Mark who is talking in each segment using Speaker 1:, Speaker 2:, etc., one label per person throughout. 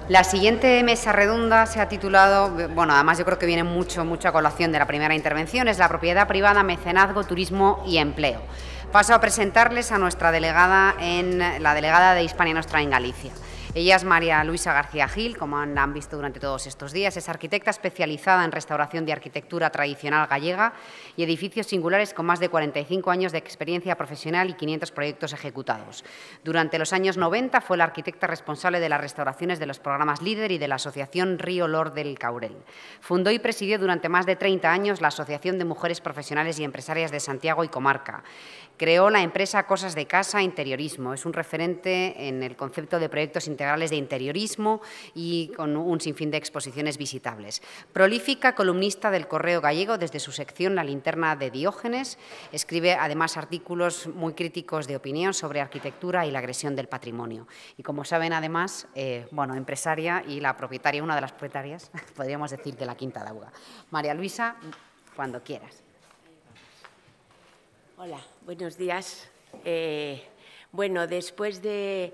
Speaker 1: La siguiente mesa redonda se ha titulado, bueno, además yo creo que viene mucho a colación de la primera intervención, es la propiedad privada, mecenazgo, turismo y empleo. Paso a presentarles a nuestra delegada, la delegada de Hispania Nostra en Galicia. Ella es María Luisa García Gil, como han visto durante todos estos días. Es arquitecta especializada en restauración de arquitectura tradicional gallega y edificios singulares con más de 45 años de experiencia profesional y 500 proyectos ejecutados. Durante los años 90 fue la arquitecta responsable de las restauraciones de los programas LEADER y de la Asociación Río Lor del Caurel. Fundó y presidió durante más de 30 años la Asociación de Mujeres Profesionales y Empresarias de Santiago y Comarca. Creó la empresa Cosas de Casa Interiorismo. Es un referente en el concepto de proyectos integrales de interiorismo y con un sinfín de exposiciones visitables. Prolífica columnista del Correo Gallego desde su sección La Linterna de Diógenes. Escribe además artículos muy críticos de opinión sobre arquitectura y la agresión del patrimonio. Y como saben, además, empresaria y la propietaria, una de las propietarias, podríamos decir, de la Quinta d'Auga. María Luisa, cuando quieras.
Speaker 2: Hola, buenos días. Bueno, después de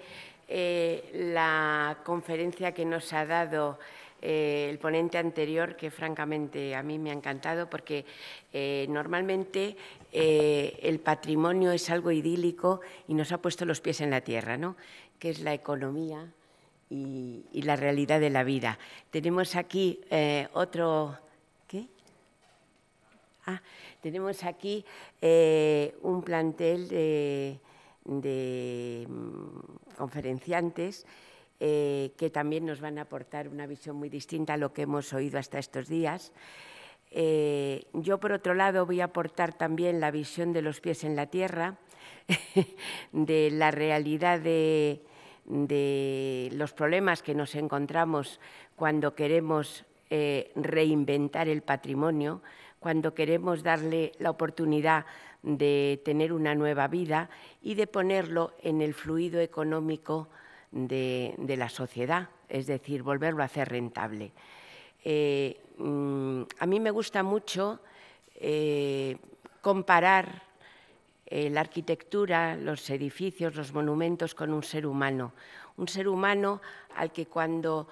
Speaker 2: la conferencia que nos ha dado el ponente anterior, que francamente a mí me ha encantado, porque normalmente el patrimonio es algo idílico y nos ha puesto los pies en la tierra, ¿no? Que es la economía y la realidad de la vida. Tenemos aquí otro... ¿Qué? Tenemos aquí un plantel de conferenciantes que también nos van a aportar una visión muy distinta a lo que hemos oído hasta estos días. Yo, por otro lado, voy a aportar también la visión de los pies en la tierra, de la realidad de los problemas que nos encontramos cuando queremos reinventar el patrimonio, cuando queremos darle la oportunidad de tener una nueva vida y de ponerlo en el fluido económico de la sociedad, es decir, volverlo a hacer rentable. A mí me gusta mucho comparar la arquitectura, los edificios, los monumentos con un ser humano al que cuando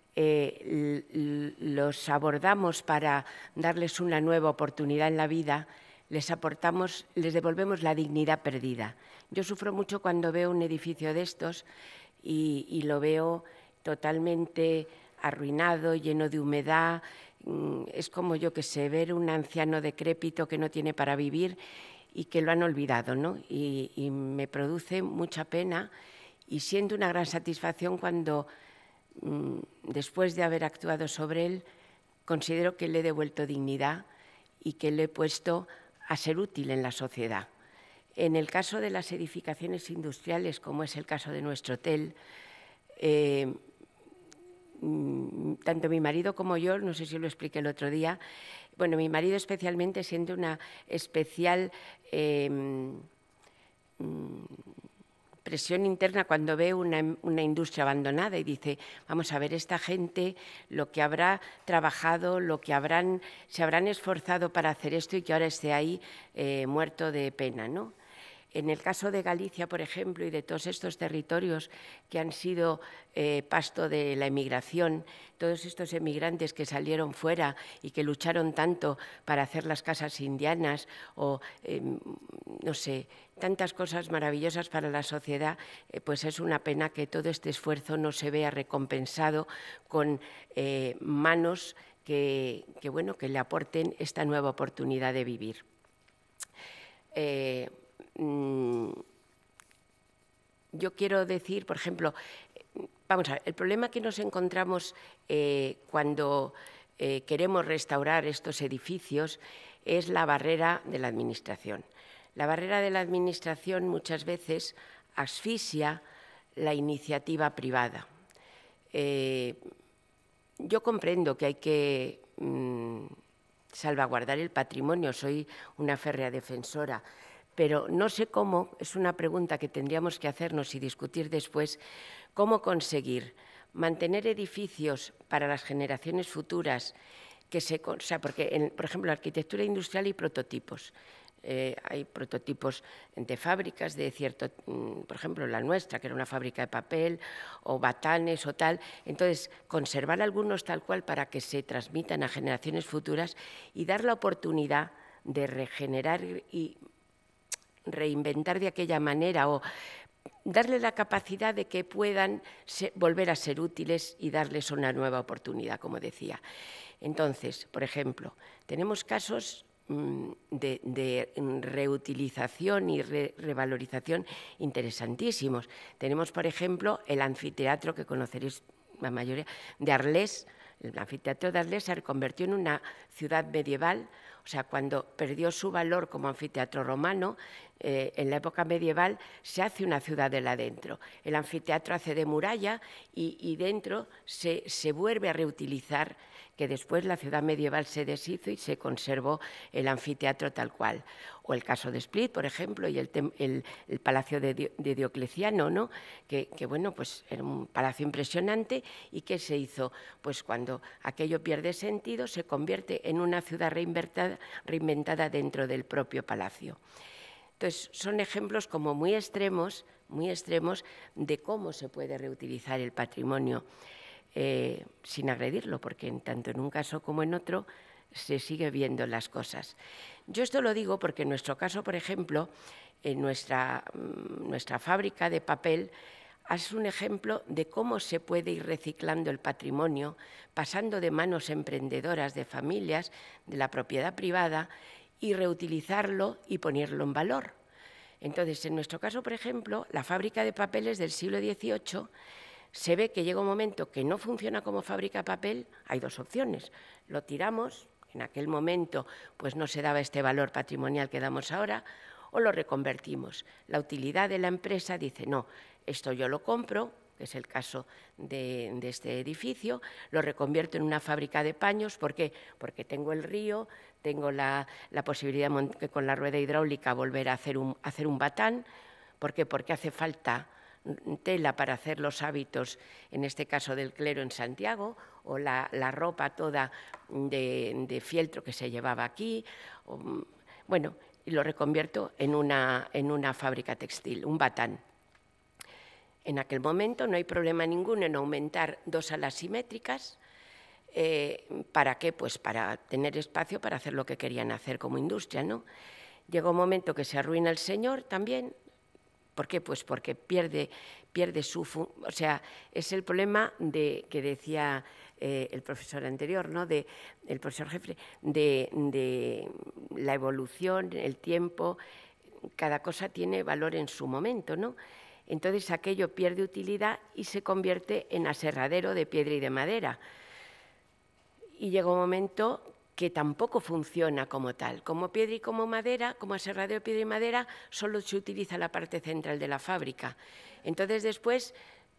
Speaker 2: los abordamos para darles una nueva oportunidad en la vida, les devolvemos la dignidad perdida. Yo sufro mucho cuando veo un edificio de estos y lo veo totalmente arruinado, lleno de humedad. Es como, yo que sé, ver un anciano decrépito que no tiene para vivir y que lo han olvidado, ¿no? Y me produce mucha pena y siento una gran satisfacción cuando, después de haber actuado sobre él, considero que le he devuelto dignidad y que le he puesto a ser útil en la sociedad. En el caso de las edificaciones industriales, como es el caso de nuestro hotel, tanto mi marido como yo, no sé si lo expliqué el otro día, bueno, mi marido especialmente siente una especial presión interna cuando ve una industria abandonada y dice, vamos a ver, esta gente, lo que habrá trabajado, se habrán esforzado para hacer esto y que ahora esté ahí muerto de pena, ¿no? En el caso de Galicia, por ejemplo, y de todos estos territorios que han sido pasto de la emigración, todos estos emigrantes que salieron fuera y que lucharon tanto para hacer las casas indianas o, no sé, tantas cosas maravillosas para la sociedad, pues es una pena que todo este esfuerzo no se vea recompensado con manos que le aporten esta nueva oportunidad de vivir. Yo quiero decir, por ejemplo, vamos a ver, el problema que nos encontramos cuando queremos restaurar estos edificios es la barrera de la administración. La barrera de la administración muchas veces asfixia la iniciativa privada. Yo comprendo que hay que salvaguardar el patrimonio, soy una férrea defensora, pero no sé cómo, es una pregunta que tendríamos que hacernos y discutir después, cómo conseguir mantener edificios para las generaciones futuras, porque, por ejemplo, en la arquitectura industrial hay prototipos. hay prototipos de fábricas de cierto, por ejemplo, la nuestra, que era una fábrica de papel, o batanes o tal. Entonces, conservar algunos tal cual para que se transmitan a generaciones futuras y dar la oportunidad de regenerar y reinventar de aquella manera, o darle la capacidad de que puedan volver a ser útiles y darles una nueva oportunidad, como decía. Entonces, por ejemplo, tenemos casos de reutilización y revalorización interesantísimos. Tenemos, por ejemplo, el anfiteatro que conoceréis la mayoría, de Arles. El anfiteatro de Arles se reconvirtió en una ciudad medieval. O sea, cuando perdió su valor como anfiteatro romano, en la época medieval se hace una ciudadela dentro. El anfiteatro hace de muralla y dentro se vuelve a reutilizar, que después la ciudad medieval se deshizo y se conservó el anfiteatro tal cual. O el caso de Split, por ejemplo, y el palacio de Diocleciano, ¿no? que bueno, pues era un palacio impresionante. ¿Y qué se hizo? Pues cuando aquello pierde sentido, se convierte en una ciudad reinventada dentro del propio palacio. Entonces, son ejemplos como muy extremos de cómo se puede reutilizar el patrimonio sin agredirlo, porque tanto en un caso como en otro se sigue viendo las cosas. Yo esto lo digo porque en nuestro caso, por ejemplo, en nuestra fábrica de papel es un ejemplo de cómo se puede ir reciclando el patrimonio, pasando de manos emprendedoras, de familias, de la propiedad privada, y reutilizarlo y ponerlo en valor. Entonces, en nuestro caso, por ejemplo, la fábrica de papeles del siglo XVIII, se ve que llega un momento que no funciona como fábrica de papel. Hay dos opciones: lo tiramos, en aquel momento pues no se daba este valor patrimonial que damos ahora, o lo reconvertimos. La utilidad de la empresa dice, no, esto yo lo compro, que es el caso de este edificio, lo reconvierto en una fábrica de paños. ¿Por qué? Porque tengo el río, tengo la posibilidad de con la rueda hidráulica volver a hacer un batán. ¿Por qué? Porque hace falta tela para hacer los hábitos, en este caso del clero en Santiago, o la ropa toda de fieltro que se llevaba aquí. Bueno, y lo reconvierto en una fábrica textil, un batán. En aquel momento no hay problema ninguno en aumentar 2 salas simétricas. ¿Para qué? Pues para tener espacio para hacer lo que querían hacer como industria, ¿no? Llega un momento que se arruina el señor también. ¿Por qué? Pues porque pierde su... O sea, es el problema que decía el profesor anterior, ¿no? El profesor Jeffrey, de la evolución, el tiempo. Cada cosa tiene valor en su momento, ¿no? Entonces aquello pierde utilidad y se convierte en aserradero de piedra y de madera. Y llega un momento que tampoco funciona como tal. Como piedra y como madera, como aserradero de piedra y madera, solo se utiliza la parte central de la fábrica. Entonces después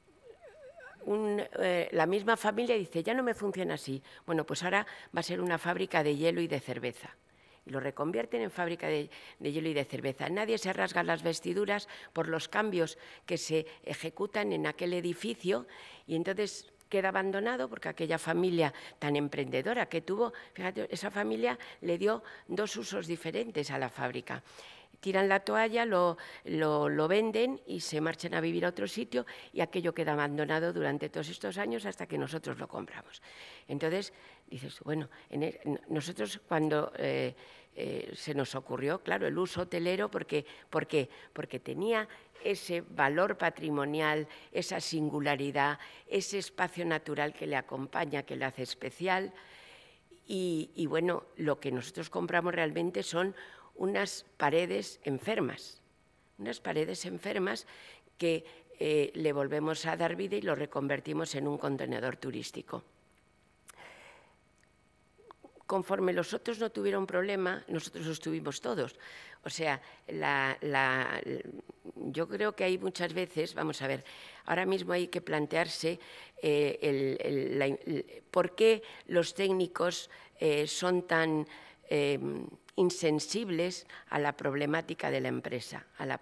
Speaker 2: la misma familia dice, ya no me funciona así. Bueno, pues ahora va a ser una fábrica de hielo y de cerveza. Y lo reconvierten en fábrica de hielo y de cerveza. Nadie se rasga las vestiduras por los cambios que se ejecutan en aquel edificio, y entonces queda abandonado porque aquella familia tan emprendedora que tuvo, fíjate, esa familia le dio 2 usos diferentes a la fábrica. Tiran la toalla, lo venden y se marchan a vivir a otro sitio, y aquello queda abandonado durante todos estos años hasta que nosotros lo compramos. Entonces, dices, bueno, nosotros cuando se nos ocurrió, claro, el uso hotelero, ¿por qué? Porque tenía ese valor patrimonial, esa singularidad, ese espacio natural que le acompaña, que le hace especial. Y bueno, lo que nosotros compramos realmente son unas paredes enfermas que le volvemos a dar vida y lo reconvertimos en un contenedor turístico. Conforme los otros no tuvieron problema, nosotros los tuvimos todos. O sea, yo creo que hay muchas veces, vamos a ver, ahora mismo hay que plantearse por qué los técnicos son tan insensibles a la problemática de la empresa,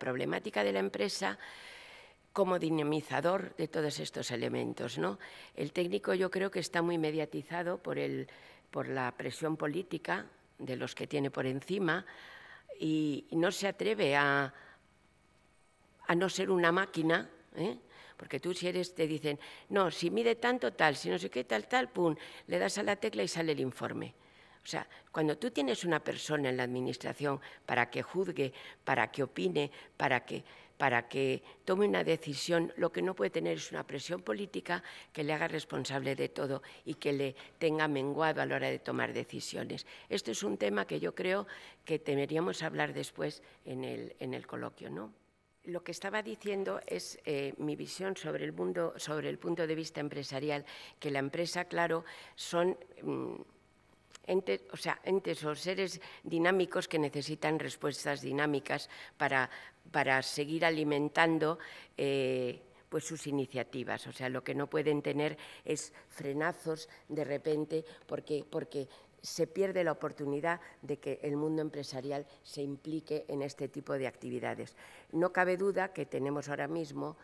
Speaker 2: como dinamizador de todos estos elementos, ¿no? El técnico yo creo que está muy mediatizado por la presión política de los que tiene por encima, y no se atreve a no ser una máquina, porque tú si eres, te dicen, no, si mide tanto, tal, si no sé qué, tal, tal, pum, le das a la tecla y sale el informe. O sea, cuando tú tienes una persona en la administración para que juzgue, para que opine, para que tome una decisión, lo que no puede tener es una presión política que le haga responsable de todo y que le tenga menguado a la hora de tomar decisiones. Esto es un tema que yo creo que deberíamos hablar después en el coloquio, ¿no? Lo que estaba diciendo es mi visión sobre el mundo, sobre el punto de vista empresarial, que la empresa, claro, son entes o seres dinámicos que necesitan respuestas dinámicas para seguir alimentando pues sus iniciativas. O sea, lo que no pueden tener es frenazos de repente porque se pierde la oportunidad de que el mundo empresarial se implique en este tipo de actividades. No cabe duda que tenemos ahora mismo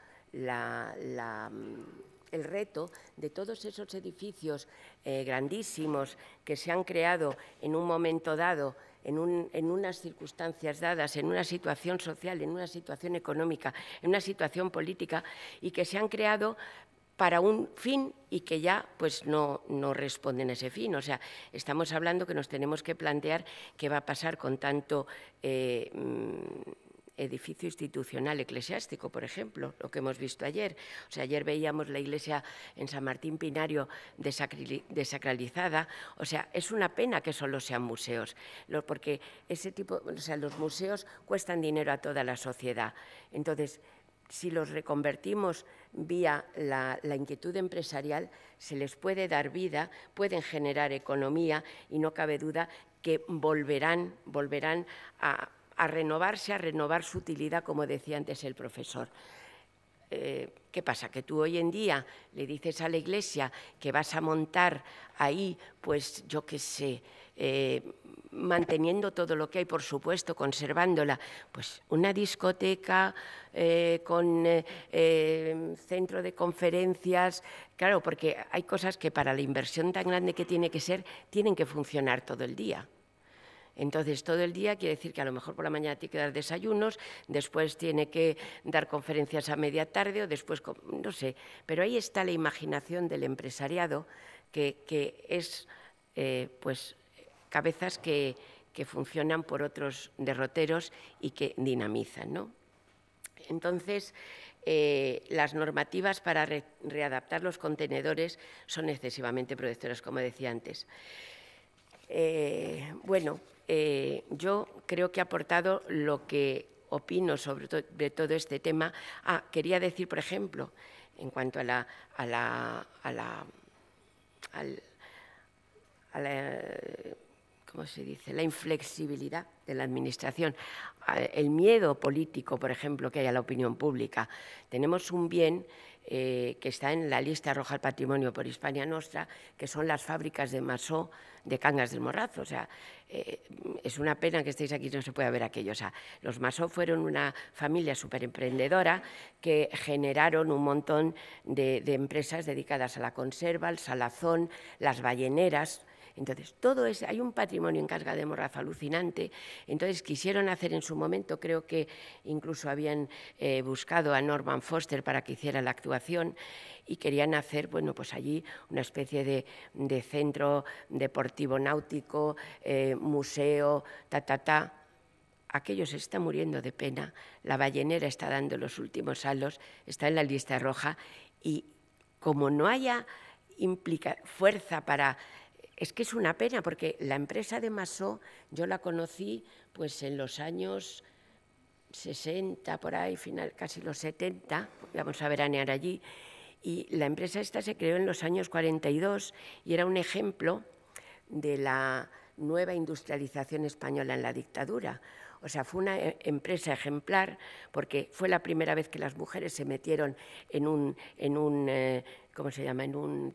Speaker 2: el reto de todos esos edificios grandísimos que se han creado en un momento dado, en unas circunstancias dadas, en una situación social, en una situación económica, en una situación política, y que se han creado para un fin y que ya pues no responden a ese fin. O sea, estamos hablando que nos tenemos que plantear qué va a pasar con tanto edificio institucional eclesiástico, por ejemplo, lo que hemos visto ayer. O sea, ayer veíamos la iglesia en San Martín Pinario desacralizada. O sea, es una pena que solo sean museos, porque ese tipo, o sea, los museos cuestan dinero a toda la sociedad. Entonces, si los reconvertimos vía la inquietud empresarial, se les puede dar vida, pueden generar economía y no cabe duda que volverán a renovarse, a renovar su utilidad, como decía antes el profesor. ¿Qué pasa? Que tú hoy en día le dices a la Iglesia que vas a montar ahí, pues yo qué sé, manteniendo todo lo que hay, por supuesto, conservándola, pues una discoteca con centro de conferencias, claro, porque hay cosas que para la inversión tan grande que tiene que ser, tienen que funcionar todo el día. Entonces, todo el día quiere decir que a lo mejor por la mañana tiene que dar desayunos, después tiene que dar conferencias a media tarde o después, no sé, pero ahí está la imaginación del empresariado que es, pues, cabezas que funcionan por otros derroteros y que dinamizan, ¿no? Entonces, las normativas para readaptar los contenedores son excesivamente protectoras, como decía antes. Bueno, yo creo que he aportado lo que opino sobre todo este tema. Quería decir, por ejemplo, en cuanto a la ¿cómo se dice?, la inflexibilidad de la Administración, el miedo político, por ejemplo, que hay a la opinión pública. Tenemos un bien que está en la lista roja del patrimonio por Hispania Nostra, que son las fábricas de Masó de Cangas del Morrazo. O sea, es una pena que estéis aquí y no se pueda ver aquello. O sea, los Masó fueron una familia súper emprendedora que generaron un montón de empresas dedicadas a la conserva, al salazón, las balleneras. Entonces, todo eso, hay un patrimonio en Cangas del Morrazo alucinante. Entonces, quisieron hacer en su momento, creo que incluso habían buscado a Norman Foster para que hiciera la actuación y querían hacer, bueno, pues allí una especie de centro deportivo náutico, museo, Aquello se está muriendo de pena. La ballenera está dando los últimos saltos, está en la lista roja y como no haya fuerza para... Es que es una pena porque la empresa de Masó yo la conocí pues en los años 60, por ahí, final, casi los 70, vamos a veranear allí, y la empresa esta se creó en los años 42 y era un ejemplo de la nueva industrialización española en la dictadura. O sea, fue una empresa ejemplar porque fue la primera vez que las mujeres se metieron ¿cómo se llama?,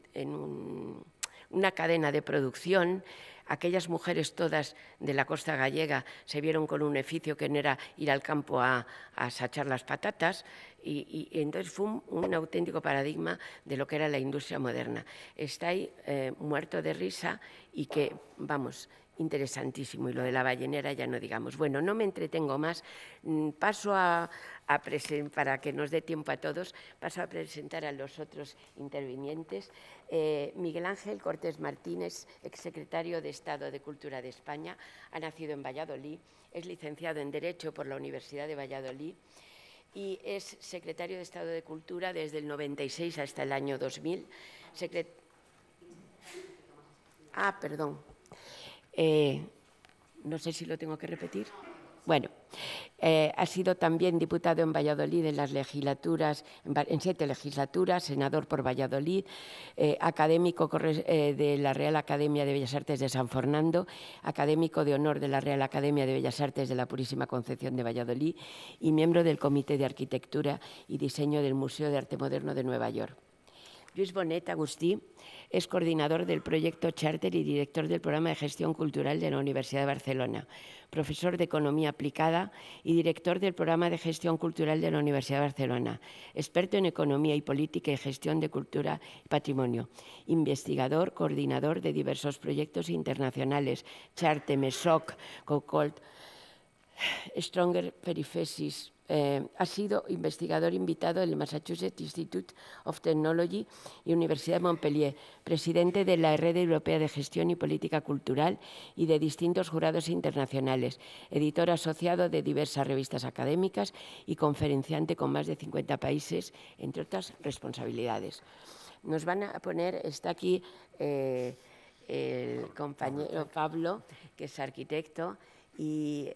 Speaker 2: una cadena de producción. Aquellas mujeres todas de la costa gallega se vieron con un oficio que no era ir al campo a sachar las patatas y entonces fue un auténtico paradigma de lo que era la industria moderna. Está ahí muerto de risa y que, vamos, interesantísimo, y lo de la ballenera ya no digamos. Bueno, no me entretengo más, paso para que nos dé tiempo a todos, paso a presentar a los otros intervinientes. Miguel Ángel Cortés Martínez, exsecretario de Estado de Cultura de España, ha nacido en Valladolid, es licenciado en Derecho por la Universidad de Valladolid y es secretario de Estado de Cultura desde el 96 hasta el año 2000. Perdón. No sé si lo tengo que repetir. Bueno, ha sido también diputado en Valladolid en las legislaturas, en 7 legislaturas, senador por Valladolid, académico de la Real Academia de Bellas Artes de San Fernando, académico de honor de la Real Academia de Bellas Artes de la Purísima Concepción de Valladolid y miembro del Comité de Arquitectura y Diseño del Museo de Arte Moderno de Nueva York. Lluís Bonet Agustí es coordinador del proyecto Charter y director del programa de gestión cultural de la Universidad de Barcelona, profesor de Economía Aplicada y director del programa de gestión cultural de la Universidad de Barcelona, experto en Economía y Política y Gestión de Cultura y Patrimonio, investigador, coordinador de diversos proyectos internacionales, Charter, MESOC, COCOLT, Stronger Periphesis. Ha sido investigador invitado del Massachusetts Institute of Technology y Universidad de Montpellier, presidente de la Red Europea de Gestión y Política Cultural y de distintos jurados internacionales, editor asociado de diversas revistas académicas y conferenciante con más de 50 países, entre otras responsabilidades. Nos van a poner, está aquí el compañero Pablo, que es arquitecto, y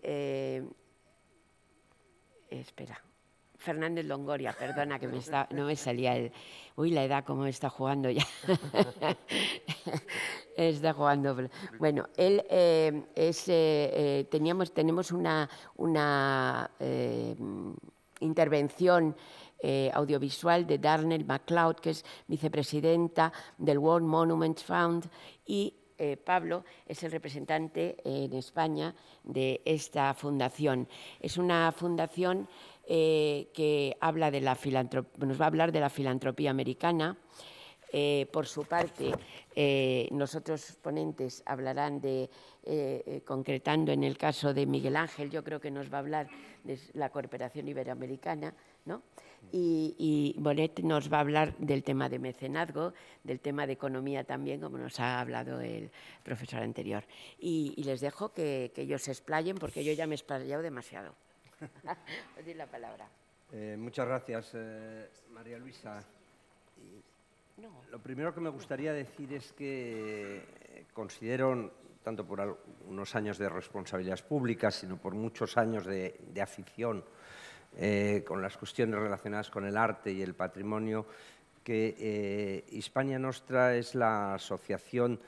Speaker 2: espera, Fernández Longoria, perdona que no me salía el... Uy, la edad como está jugando ya. Está jugando. Bueno, él tenemos una intervención audiovisual de Darnell MacLeod, que es vicepresidenta del World Monuments Fund, y Pablo es el representante en España de esta fundación. Es una fundación que habla de nos va a hablar de la filantropía americana. Por su parte, nosotros ponentes hablarán concretando en el caso de Miguel Ángel, yo creo que nos va a hablar de la cooperación iberoamericana, ¿no? Y Bonet nos va a hablar del tema de mecenazgo, del tema de economía también, como nos ha hablado el profesor anterior. Y les dejo que ellos se explayen, porque yo ya me he explayado demasiado. Os doy la palabra.
Speaker 3: Muchas gracias, María Luisa. Lo primero que me gustaría decir es que considero, tanto por unos años de responsabilidades públicas, sino por muchos años de afición con las cuestiones relacionadas con el arte y el patrimonio, que Hispania Nostra es la asociación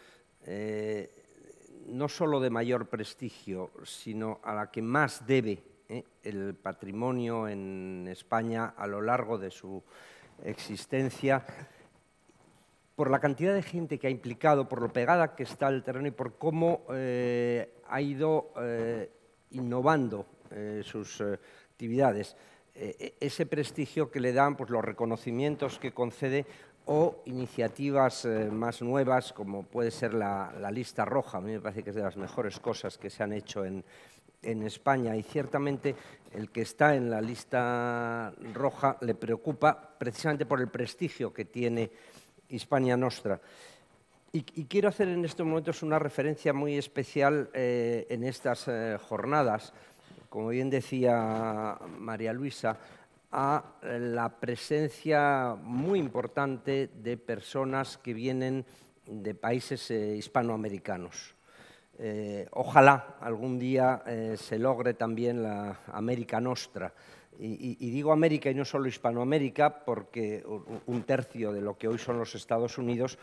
Speaker 3: no solo de mayor prestigio, sino a la que más debe el patrimonio en España a lo largo de su existencia, por la cantidad de gente que ha implicado, por lo pegada que está el terreno y por cómo ha ido innovando sus actividades. Ese prestigio que le dan, pues, los reconocimientos que concede o iniciativas más nuevas, como puede ser la lista roja. A mí me parece que es de las mejores cosas que se han hecho en España, y ciertamente el que está en la lista roja le preocupa precisamente por el prestigio que tiene Hispania Nostra. Y quiero hacer en estos momentos una referencia muy especial en estas jornadas, como bien decía María Luisa, a la presencia muy importante de personas que vienen de países hispanoamericanos. Ojalá algún día se logre también la América Nostra. Y digo América y no solo Hispanoamérica, porque un tercio de lo que hoy son los Estados Unidos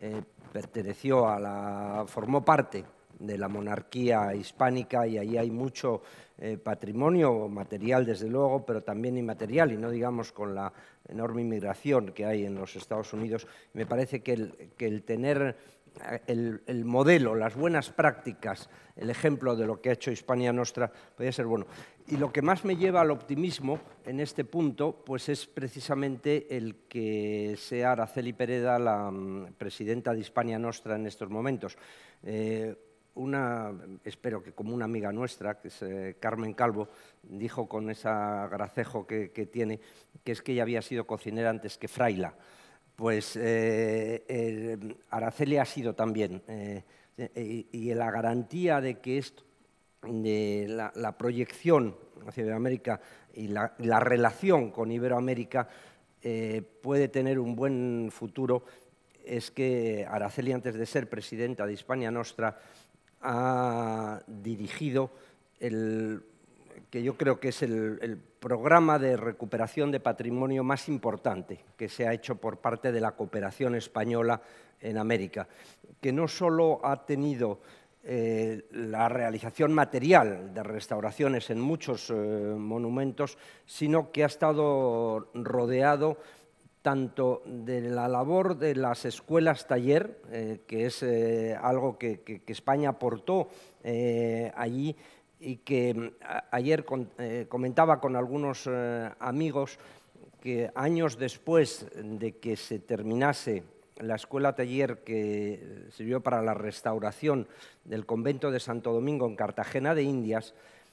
Speaker 3: formó parte de la monarquía hispánica, y ahí hay mucho patrimonio material, desde luego, pero también inmaterial, y no digamos con la enorme inmigración que hay en los Estados Unidos. Me parece que el tener el modelo, las buenas prácticas, el ejemplo de lo que ha hecho Hispania Nostra podría ser bueno. Y lo que más me lleva al optimismo en este punto, pues, es precisamente el que sea Araceli Pereda la presidenta de Hispania Nostra en estos momentos. espero que como una amiga nuestra, que es Carmen Calvo, dijo con ese gracejo que tiene, que es que ella había sido cocinera antes que fraila. Pues Araceli ha sido también, y la garantía de que esto, de la proyección hacia Iberoamérica y la relación con Iberoamérica puede tener un buen futuro, es que Araceli, antes de ser presidenta de Hispania Nostra, ha dirigido que yo creo que es el programa de recuperación de patrimonio más importante que se ha hecho por parte de la cooperación española en América, que no solo ha tenido la realización material de restauraciones en muchos monumentos, sino que ha estado rodeado tanto de la labor de las escuelas taller, que es algo que España aportó allí, y que ayer comentaba con algunos amigos que años después de que se terminase la escuela taller que sirvió para la restauración del convento de Santo Domingo en Cartagena de Indias,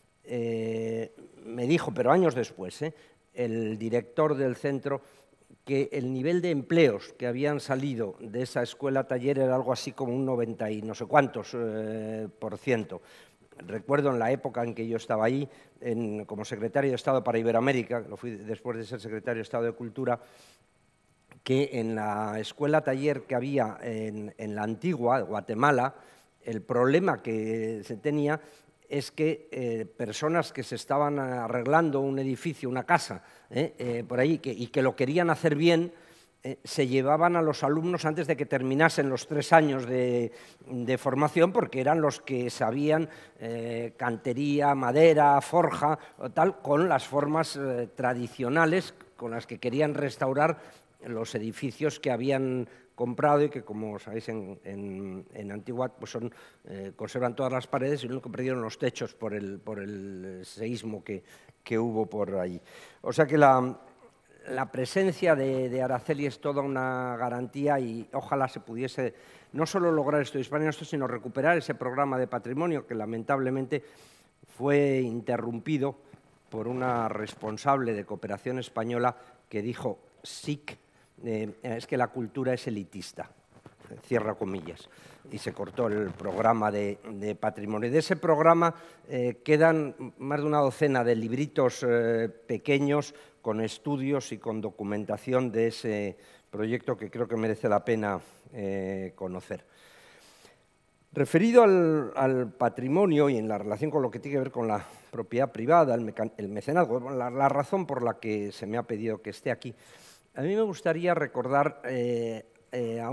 Speaker 3: me dijo, pero años después, el director del centro, que el nivel de empleos que habían salido de esa escuela taller era algo así como un 90 y no sé cuántos %. Recuerdo en la época en que yo estaba ahí, como secretario de Estado para Iberoamérica, lo fui después de ser secretario de Estado de Cultura, que en la escuela taller que había en la antigua Guatemala, el problema que se tenía es que personas que se estaban arreglando un edificio, una casa, por ahí, y que lo querían hacer bien, se llevaban a los alumnos antes de que terminasen los 3 años de formación, porque eran los que sabían cantería, madera, forja, o tal, con las formas tradicionales con las que querían restaurar los edificios que habían comprado y que, como sabéis, en Antigua pues conservan todas las paredes y lo único que perdieron los techos por el seísmo que hubo por allí. O sea que la presencia de Araceli es toda una garantía, y ojalá se pudiese no solo lograr esto de Hispania Nostra, sino recuperar ese programa de patrimonio que lamentablemente fue interrumpido por una responsable de cooperación española que dijo SIC, es que la cultura es elitista, cierra comillas, y se cortó el programa de patrimonio. De ese programa quedan más de una docena de libritos pequeños con estudios y con documentación de ese proyecto que creo que merece la pena conocer. Referido al patrimonio y en la relación con lo que tiene que ver con la propiedad privada, el mecenazgo, la razón por la que se me ha pedido que esté aquí, a mí me gustaría recordar a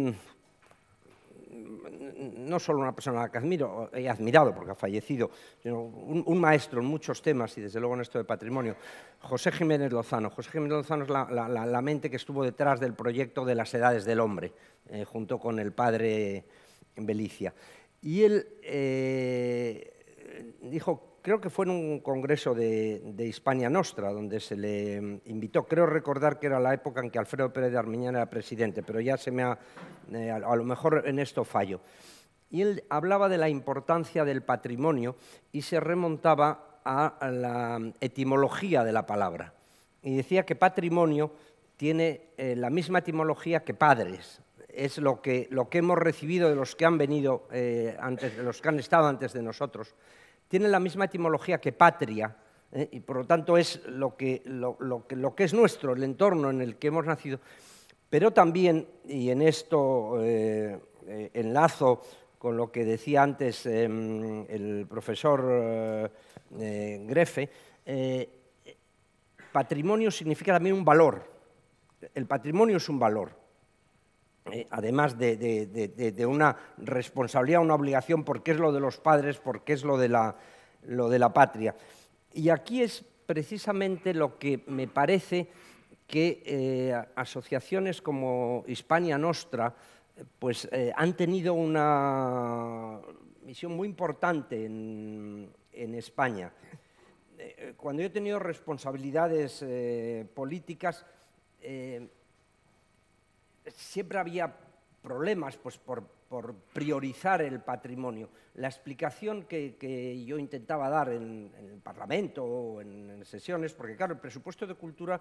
Speaker 3: no solo una persona a la que admiro, he admirado porque ha fallecido, sino un maestro en muchos temas y desde luego en esto de patrimonio, José Jiménez Lozano. José Jiménez Lozano es la mente que estuvo detrás del proyecto de las edades del hombre, junto con el padre Belicia. Y él dijo, creo que fue en un congreso de Hispania Nostra, donde se le invitó, creo recordar que era la época en que Alfredo Pérez de Armiñán era presidente, pero ya se me ha, a lo mejor en esto fallo. Y él hablaba de la importancia del patrimonio y se remontaba a la etimología de la palabra. Y decía que patrimonio tiene la misma etimología que padres. Es lo que hemos recibido de los que han venido antes, de los que han estado antes de nosotros. Tiene la misma etimología que patria, y por lo tanto es lo que es nuestro, el entorno en el que hemos nacido, pero también, y en esto enlazo con lo que decía antes el profesor Grefe, patrimonio significa también un valor. El patrimonio es un valor. Además de una responsabilidad, una obligación, porque es lo de los padres, porque es lo de la patria. Y aquí es precisamente lo que me parece que asociaciones como Hispania Nostra pues, han tenido una misión muy importante en España. Cuando yo he tenido responsabilidades políticas, siempre había problemas pues, por priorizar el patrimonio. La explicación que yo intentaba dar en el Parlamento o en sesiones, porque claro, el presupuesto de cultura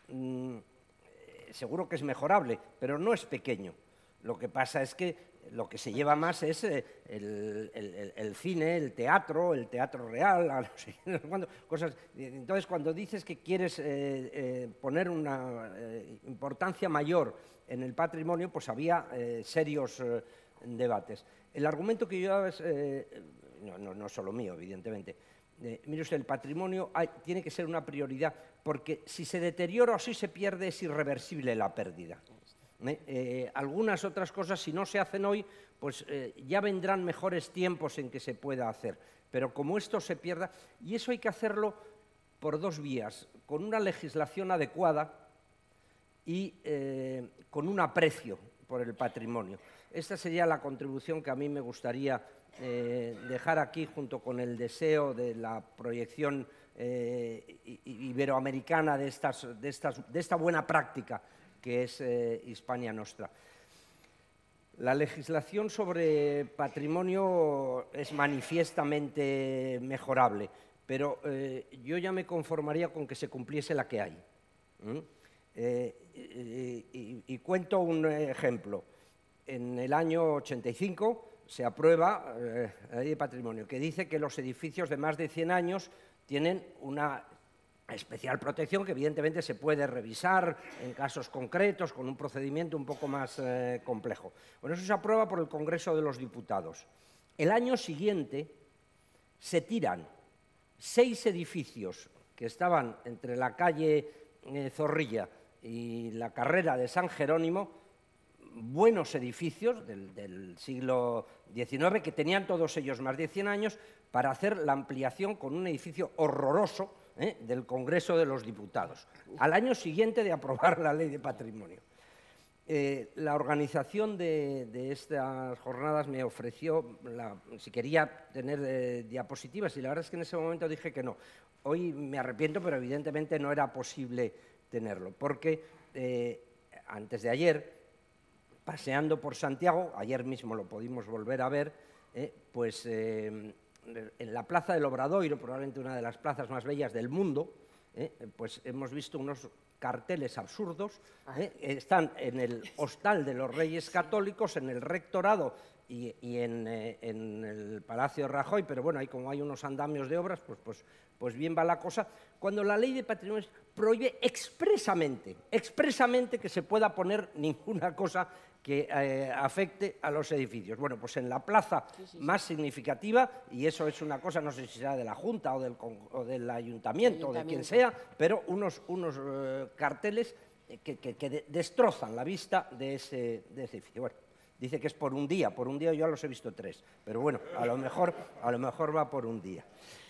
Speaker 3: seguro que es mejorable, pero no es pequeño. Lo que pasa es que lo que se lleva más es el cine, el teatro real, no sé cuándo, cosas. Entonces, cuando dices que quieres poner una importancia mayor en el patrimonio, pues había serios debates. El argumento que yo daba es, no solo mío, evidentemente, mire usted, el patrimonio tiene que ser una prioridad, porque si se deteriora o si se pierde, es irreversible la pérdida. Algunas otras cosas, si no se hacen hoy, pues ya vendrán mejores tiempos en que se pueda hacer. Pero como esto se pierda, y eso hay que hacerlo por dos vías, con una legislación adecuada y con un aprecio por el patrimonio. Esta sería la contribución que a mí me gustaría dejar aquí, junto con el deseo de la proyección iberoamericana de esta buena práctica que es Hispania Nostra. La legislación sobre patrimonio es manifiestamente mejorable, pero yo ya me conformaría con que se cumpliese la que hay. Y cuento un ejemplo. En el año 85 se aprueba la Ley de Patrimonio, que dice que los edificios de más de 100 años tienen una especial protección que evidentemente se puede revisar en casos concretos con un procedimiento un poco más complejo. Bueno, eso se aprueba por el Congreso de los Diputados. El año siguiente se tiran 6 edificios que estaban entre la calle Zorrilla y la carrera de San Jerónimo, buenos edificios del siglo XIX, que tenían todos ellos más de 100 años, para hacer la ampliación con un edificio horroroso del Congreso de los Diputados, al año siguiente de aprobar la Ley de Patrimonio. La organización de estas jornadas me ofreció, si quería tener diapositivas, y la verdad es que en ese momento dije que no. Hoy me arrepiento, pero evidentemente no era posible tenerlo, porque antes de ayer, paseando por Santiago, ayer mismo lo pudimos volver a ver, pues en la Plaza del Obradoiro, probablemente una de las plazas más bellas del mundo, pues hemos visto unos carteles absurdos, están en el Hostal de los Reyes Católicos, en el Rectorado y en el Palacio de Rajoy, pero bueno, ahí como hay unos andamios de obras, pues bien va la cosa, cuando la Ley de Patrimonio prohíbe expresamente que se pueda poner ninguna cosa que afecte a los edificios. Bueno, pues en la plaza más significativa, y eso es una cosa, no sé si será de la Junta o del Ayuntamiento, o de quien sea, pero unos carteles que destrozan la vista de ese edificio. Bueno, dice que es por un día yo ya los he visto 3, pero bueno, a lo mejor va por un día.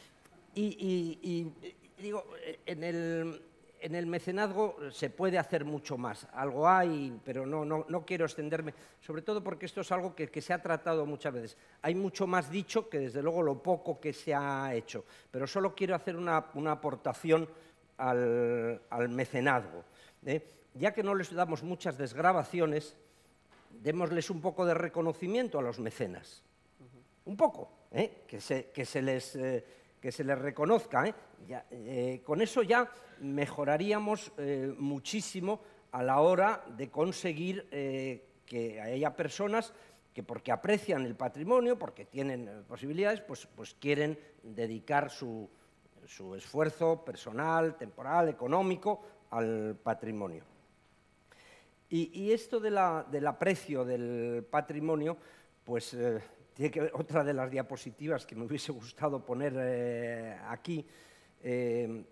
Speaker 3: Y digo, en el mecenazgo se puede hacer mucho más, algo hay, pero no quiero extenderme, sobre todo porque esto es algo que se ha tratado muchas veces. Hay mucho más dicho que desde luego lo poco que se ha hecho, pero solo quiero hacer una aportación al mecenazgo. Ya que no les damos muchas desgravaciones, démosles un poco de reconocimiento a los mecenas, un poco, que se les reconozca. Con eso ya mejoraríamos muchísimo a la hora de conseguir que haya personas que, porque aprecian el patrimonio, porque tienen posibilidades, pues quieren dedicar su esfuerzo personal, temporal, económico al patrimonio. Y esto del aprecio del patrimonio, pues tiene que ver otra de las diapositivas que me hubiese gustado poner aquí. En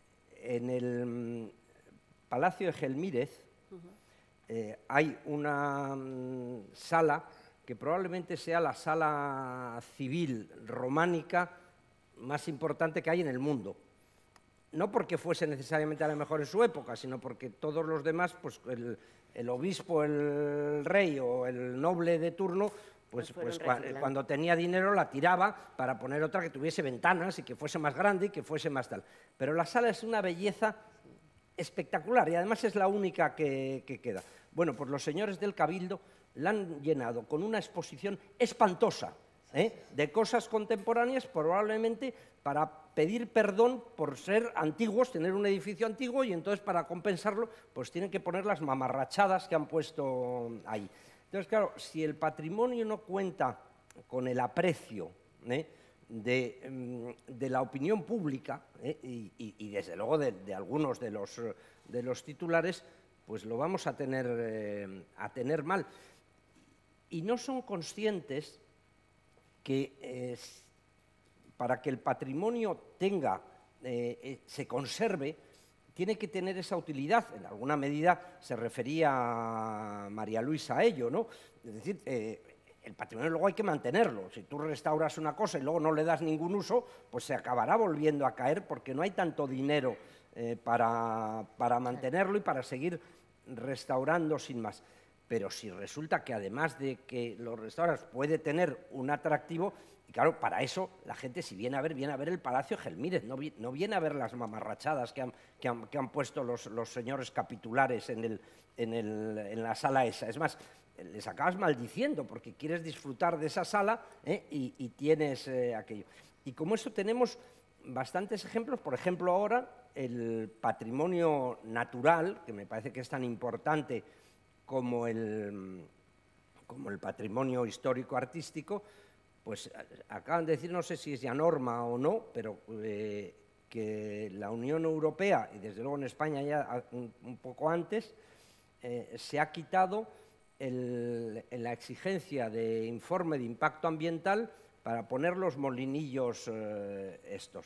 Speaker 3: el Palacio de Gelmírez hay una sala que probablemente sea la sala civil románica más importante que hay en el mundo. No porque fuese necesariamente a lo mejor en su época, sino porque todos los demás, pues el obispo, el rey o el noble de turno, pues cuando tenía dinero la tiraba para poner otra que tuviese ventanas y que fuese más grande y que fuese más tal. Pero la sala es una belleza espectacular y además es la única que queda. Bueno, pues los señores del Cabildo la han llenado con una exposición espantosa, de cosas contemporáneas, probablemente para pedir perdón por ser antiguos, tener un edificio antiguo, y entonces para compensarlo pues tienen que poner las mamarrachadas que han puesto ahí. Entonces, claro, si el patrimonio no cuenta con el aprecio de la opinión pública y desde luego de algunos de los titulares, pues lo vamos a tener mal. Y no son conscientes que para que el patrimonio se conserve, tiene que tener esa utilidad. En alguna medida se refería María Luisa a ello, ¿no? Es decir, el patrimonio luego hay que mantenerlo. Si tú restauras una cosa y luego no le das ningún uso, pues se acabará volviendo a caer porque no hay tanto dinero para mantenerlo y para seguir restaurando sin más. Pero si resulta que además de que lo restauras puede tener un atractivo, y claro, para eso la gente si viene a ver el Palacio Gelmírez, no viene a ver las mamarrachadas que han puesto los señores capitulares en la sala esa. Es más, les acabas maldiciendo porque quieres disfrutar de esa sala y tienes aquello. Y como eso tenemos bastantes ejemplos. Por ejemplo, ahora el patrimonio natural, que me parece que es tan importante como el patrimonio histórico-artístico, pues acaban de decir, no sé si es ya norma o no, pero que la Unión Europea, y desde luego en España ya un poco antes, se ha quitado la exigencia de informe de impacto ambiental para poner los molinillos estos.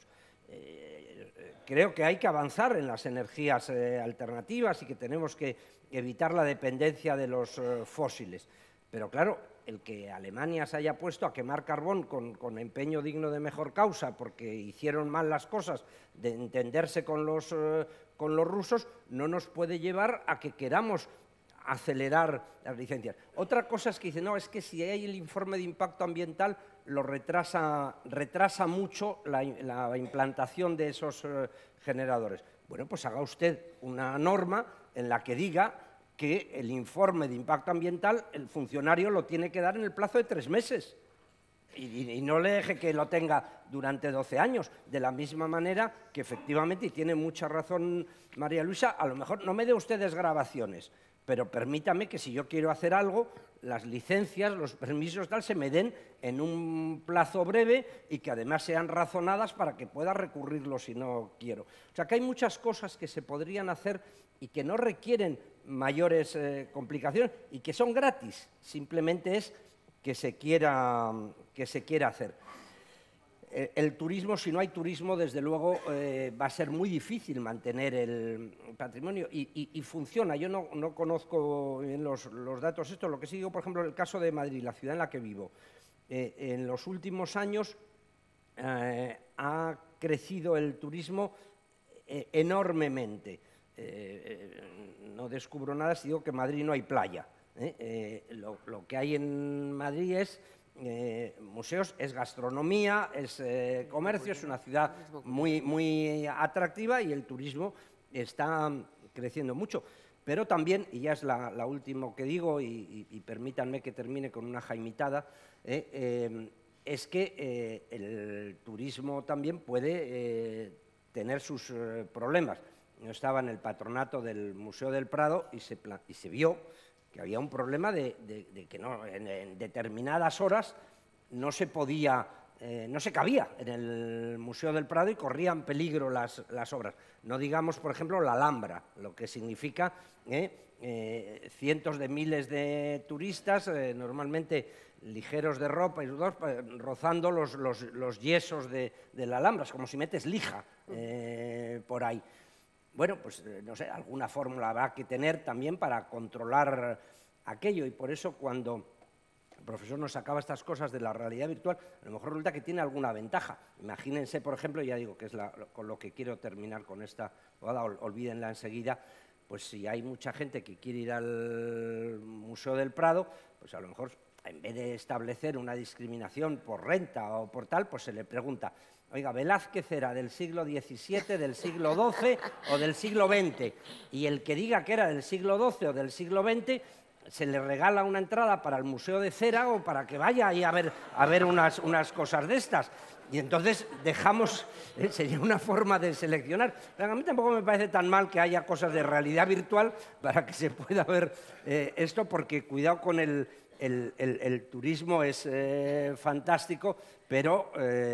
Speaker 3: Creo que hay que avanzar en las energías alternativas y que tenemos que evitar la dependencia de los fósiles. Pero claro, el que Alemania se haya puesto a quemar carbón con empeño digno de mejor causa porque hicieron mal las cosas de entenderse con los rusos, no nos puede llevar a que queramos acelerar las licencias. Otra cosa es que dicen, no, es que si hay el informe de impacto ambiental lo retrasa mucho la implantación de esos generadores. Bueno, pues haga usted una norma en la que diga que el informe de impacto ambiental el funcionario lo tiene que dar en el plazo de 3 meses y no le deje que lo tenga durante 12 años. De la misma manera que efectivamente, y tiene mucha razón María Luisa, a lo mejor no me dé usted desgravaciones, pero permítame que si yo quiero hacer algo, las licencias, los permisos tal, se me den en un plazo breve y que además sean razonadas para que pueda recurrirlo si no quiero. O sea que hay muchas cosas que se podrían hacer y que no requieren mayores complicaciones y que son gratis, simplemente es que se quiera hacer. El turismo, si no hay turismo, desde luego va a ser muy difícil mantener el patrimonio y funciona. Yo no conozco bien los datos estos, lo que sí digo, por ejemplo, el caso de Madrid, la ciudad en la que vivo. En los últimos años ha crecido el turismo enormemente. No descubro nada si digo que en Madrid no hay playa. Lo que hay en Madrid es museos, es gastronomía, es comercio, es una ciudad muy atractiva y el turismo está creciendo mucho. Pero también, y ya es la última que digo, y permítanme que termine con una jaimitada, es que el turismo también puede tener sus problemas. Yo estaba en el patronato del Museo del Prado y se vio que había un problema de que en determinadas horas no se cabía en el Museo del Prado y corrían peligro las obras. No digamos, por ejemplo, la Alhambra, lo que significa cientos de miles de turistas, normalmente ligeros de ropa y sudor, rozando los yesos de la Alhambra. Es como si metes lija por ahí. Bueno, pues no sé, alguna fórmula habrá que tener también para controlar aquello y por eso cuando el profesor nos sacaba estas cosas de la realidad virtual, a lo mejor resulta que tiene alguna ventaja. Imagínense, por ejemplo, ya digo que es con lo que quiero terminar con esta jugada, olvídenla enseguida, pues si hay mucha gente que quiere ir al Museo del Prado, pues a lo mejor en vez de establecer una discriminación por renta o por tal, pues se le pregunta, oiga, Velázquez era del siglo XVII, del siglo XII o del siglo XX. Y el que diga que era del siglo XII o del siglo XX, se le regala una entrada para el Museo de Cera o para que vaya ahí a ver unas cosas de estas. Y entonces dejamos, sería una forma de seleccionar. Pero a mí tampoco me parece tan mal que haya cosas de realidad virtual para que se pueda ver esto, porque cuidado con el turismo, es fantástico, pero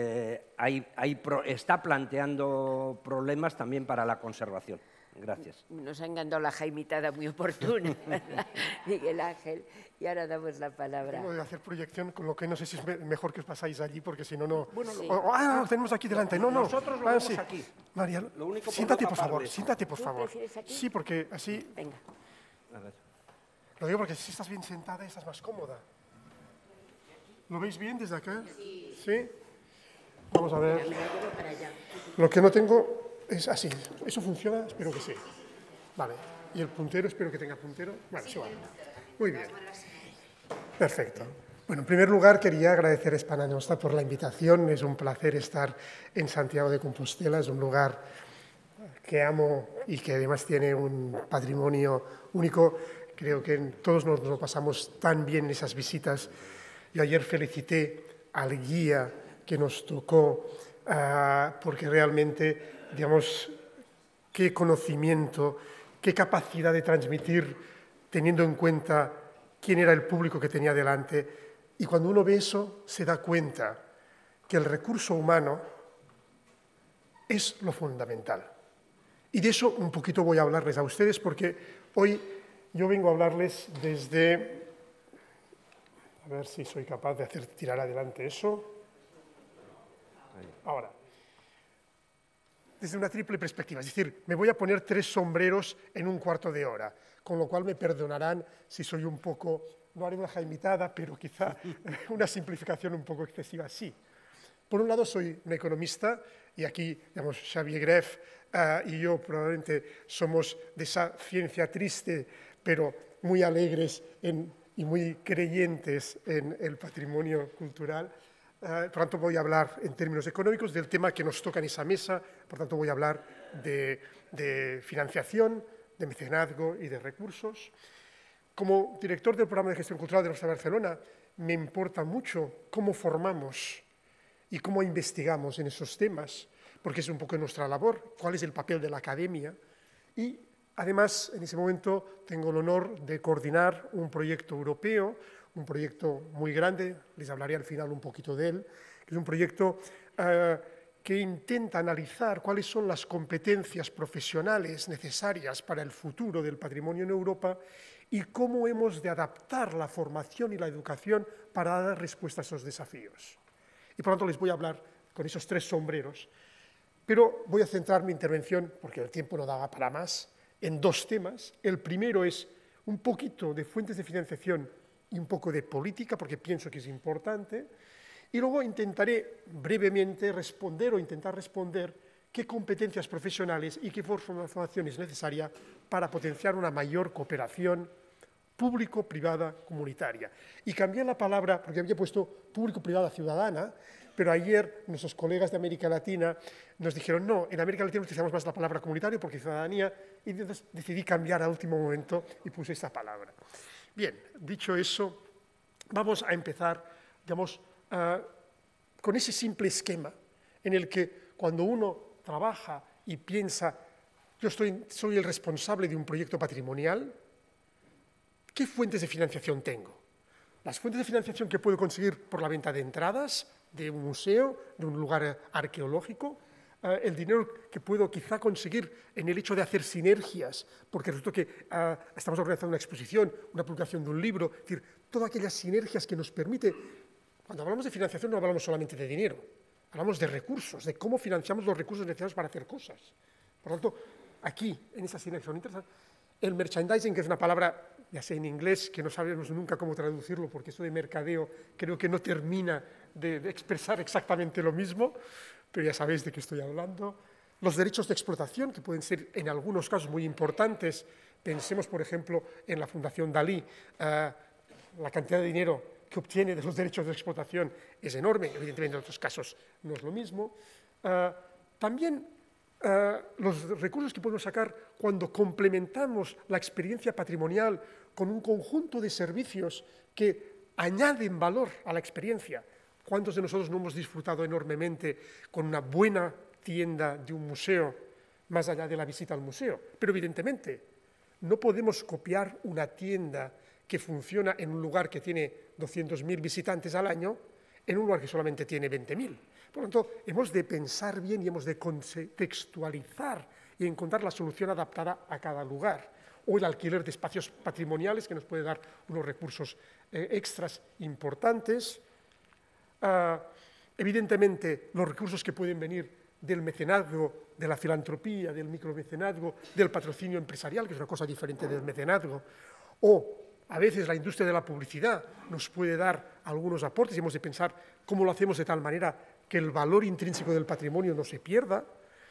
Speaker 3: está planteando problemas también para la conservación. Gracias.
Speaker 2: Nos ha encantado la jaimitada muy oportuna, ¿verdad? Miguel Ángel, y ahora damos la palabra.
Speaker 4: Tengo de hacer proyección, con lo que no sé si es mejor que os pasáis allí, porque si no, no...
Speaker 3: Bueno,
Speaker 2: sí.
Speaker 4: lo tenemos aquí delante. No, no.
Speaker 3: Nosotros lo vemos
Speaker 4: sí.
Speaker 3: aquí.
Speaker 4: María,
Speaker 3: Lo único
Speaker 4: siéntate,
Speaker 3: por
Speaker 4: por
Speaker 3: no
Speaker 4: favor,
Speaker 3: taparles.
Speaker 4: siéntate, por
Speaker 2: ¿Tú
Speaker 4: favor.
Speaker 2: prefieres aquí?
Speaker 4: Sí, porque así...
Speaker 2: Venga.
Speaker 3: A ver.
Speaker 4: Lo digo porque si estás bien sentada, estás más cómoda. ¿Lo veis bien desde acá? Sí. Vamos a ver. Lo que no tengo es así. ¿Eso funciona? Espero que sí. Vale. ¿Y el puntero? Espero que tenga puntero. Vale, sí, vale. Muy bien. Perfecto. Bueno, en primer lugar quería agradecer a Hispana Nostra por la invitación. Es un placer estar en Santiago de Compostela. Es un lugar que amo y que además tiene un patrimonio único. Creo que todos nos lo pasamos tan bien en esas visitas. Yo ayer felicité al guía que nos tocó porque realmente, digamos, qué conocimiento, qué capacidad de transmitir teniendo en cuenta quién era el público que tenía delante. Y cuando uno ve eso, se da cuenta que el recurso humano es lo fundamental. Y de eso un poquito voy a hablarles a ustedes, porque hoy yo vengo a hablarles desde... A ver si soy capaz de tirar adelante eso. Ahora. Desde una triple perspectiva, es decir, me voy a poner 3 sombreros en un cuarto de hora, con lo cual me perdonarán si soy un poco, no haré una jaimitada, pero quizá una simplificación un poco excesiva, sí. Por un lado soy un economista, y aquí, digamos, Xavier Greff y yo probablemente somos de esa ciencia triste, pero muy alegres y muy creyentes en el patrimonio cultural. Por tanto, voy a hablar en términos económicos del tema que nos toca en esa mesa. Por tanto, voy a hablar de financiación, de mecenazgo y de recursos. Como director del programa de gestión cultural de Nostra Barcelona, me importa mucho cómo formamos y cómo investigamos en esos temas, porque es un poco nuestra labor, cuál es el papel de la academia. Y además, en ese momento, tengo el honor de coordinar un proyecto europeo, un proyecto muy grande, les hablaré al final un poquito de él, que es un proyecto que intenta analizar cuáles son las competencias profesionales necesarias para el futuro del patrimonio en Europa y cómo hemos de adaptar la formación y la educación para dar respuesta a esos desafíos. Y por lo tanto les voy a hablar con esos 3 sombreros, pero voy a centrar mi intervención, porque el tiempo no daba para más, en 2 temas. El primero es un poquito de fuentes de financiación y un poco de política, porque pienso que es importante, y luego intentaré brevemente intentar responder qué competencias profesionales y qué formación es necesaria para potenciar una mayor cooperación público-privada comunitaria. Y cambié la palabra, porque había puesto público-privada ciudadana, pero ayer nuestros colegas de América Latina nos dijeron, no, en América Latina utilizamos más la palabra comunitario porque ciudadanía, y entonces decidí cambiar al último momento y puse esta palabra. Bien, dicho eso, vamos a empezar, digamos, con ese simple esquema en el que cuando uno trabaja y piensa, yo soy el responsable de un proyecto patrimonial, ¿qué fuentes de financiación tengo? Las fuentes de financiación que puedo conseguir por la venta de entradas de un museo, de un lugar arqueológico, el dinero que puedo quizá conseguir en el hecho de hacer sinergias, porque resulta que estamos organizando una exposición, una publicación de un libro, es decir, todas aquellas sinergias que nos permite. Cuando hablamos de financiación no hablamos solamente de dinero, hablamos de recursos, de cómo financiamos los recursos necesarios para hacer cosas. Por lo tanto, aquí, en esa sinergia, son interesantes. El merchandising, que es una palabra, ya sé en inglés, que no sabemos nunca cómo traducirlo, porque eso de mercadeo creo que no termina de expresar exactamente lo mismo, pero ya sabéis de qué estoy hablando. Los derechos de explotación, que pueden ser en algunos casos muy importantes. Pensemos, por ejemplo, en la Fundación Dalí. La cantidad de dinero que obtiene de los derechos de explotación es enorme, evidentemente en otros casos no es lo mismo. También los recursos que podemos sacar cuando complementamos la experiencia patrimonial con un conjunto de servicios que añaden valor a la experiencia. ¿Cuántos de nosotros no hemos disfrutado enormemente con una buena tienda de un museo, más allá de la visita al museo? Pero evidentemente no podemos copiar una tienda que funciona en un lugar que tiene 200.000 visitantes al año en un lugar que solamente tiene 20.000. Por lo tanto, hemos de pensar bien y hemos de contextualizar y encontrar la solución adaptada a cada lugar. O el alquiler de espacios patrimoniales, que nos puede dar unos recursos extras importantes. Evidentemente, los recursos que pueden venir del mecenazgo, de la filantropía, del micromecenazgo, del patrocinio empresarial, que es una cosa diferente del mecenazgo, o a veces la industria de la publicidad nos puede dar algunos aportes y hemos de pensar cómo lo hacemos de tal manera que el valor intrínseco del patrimonio no se pierda,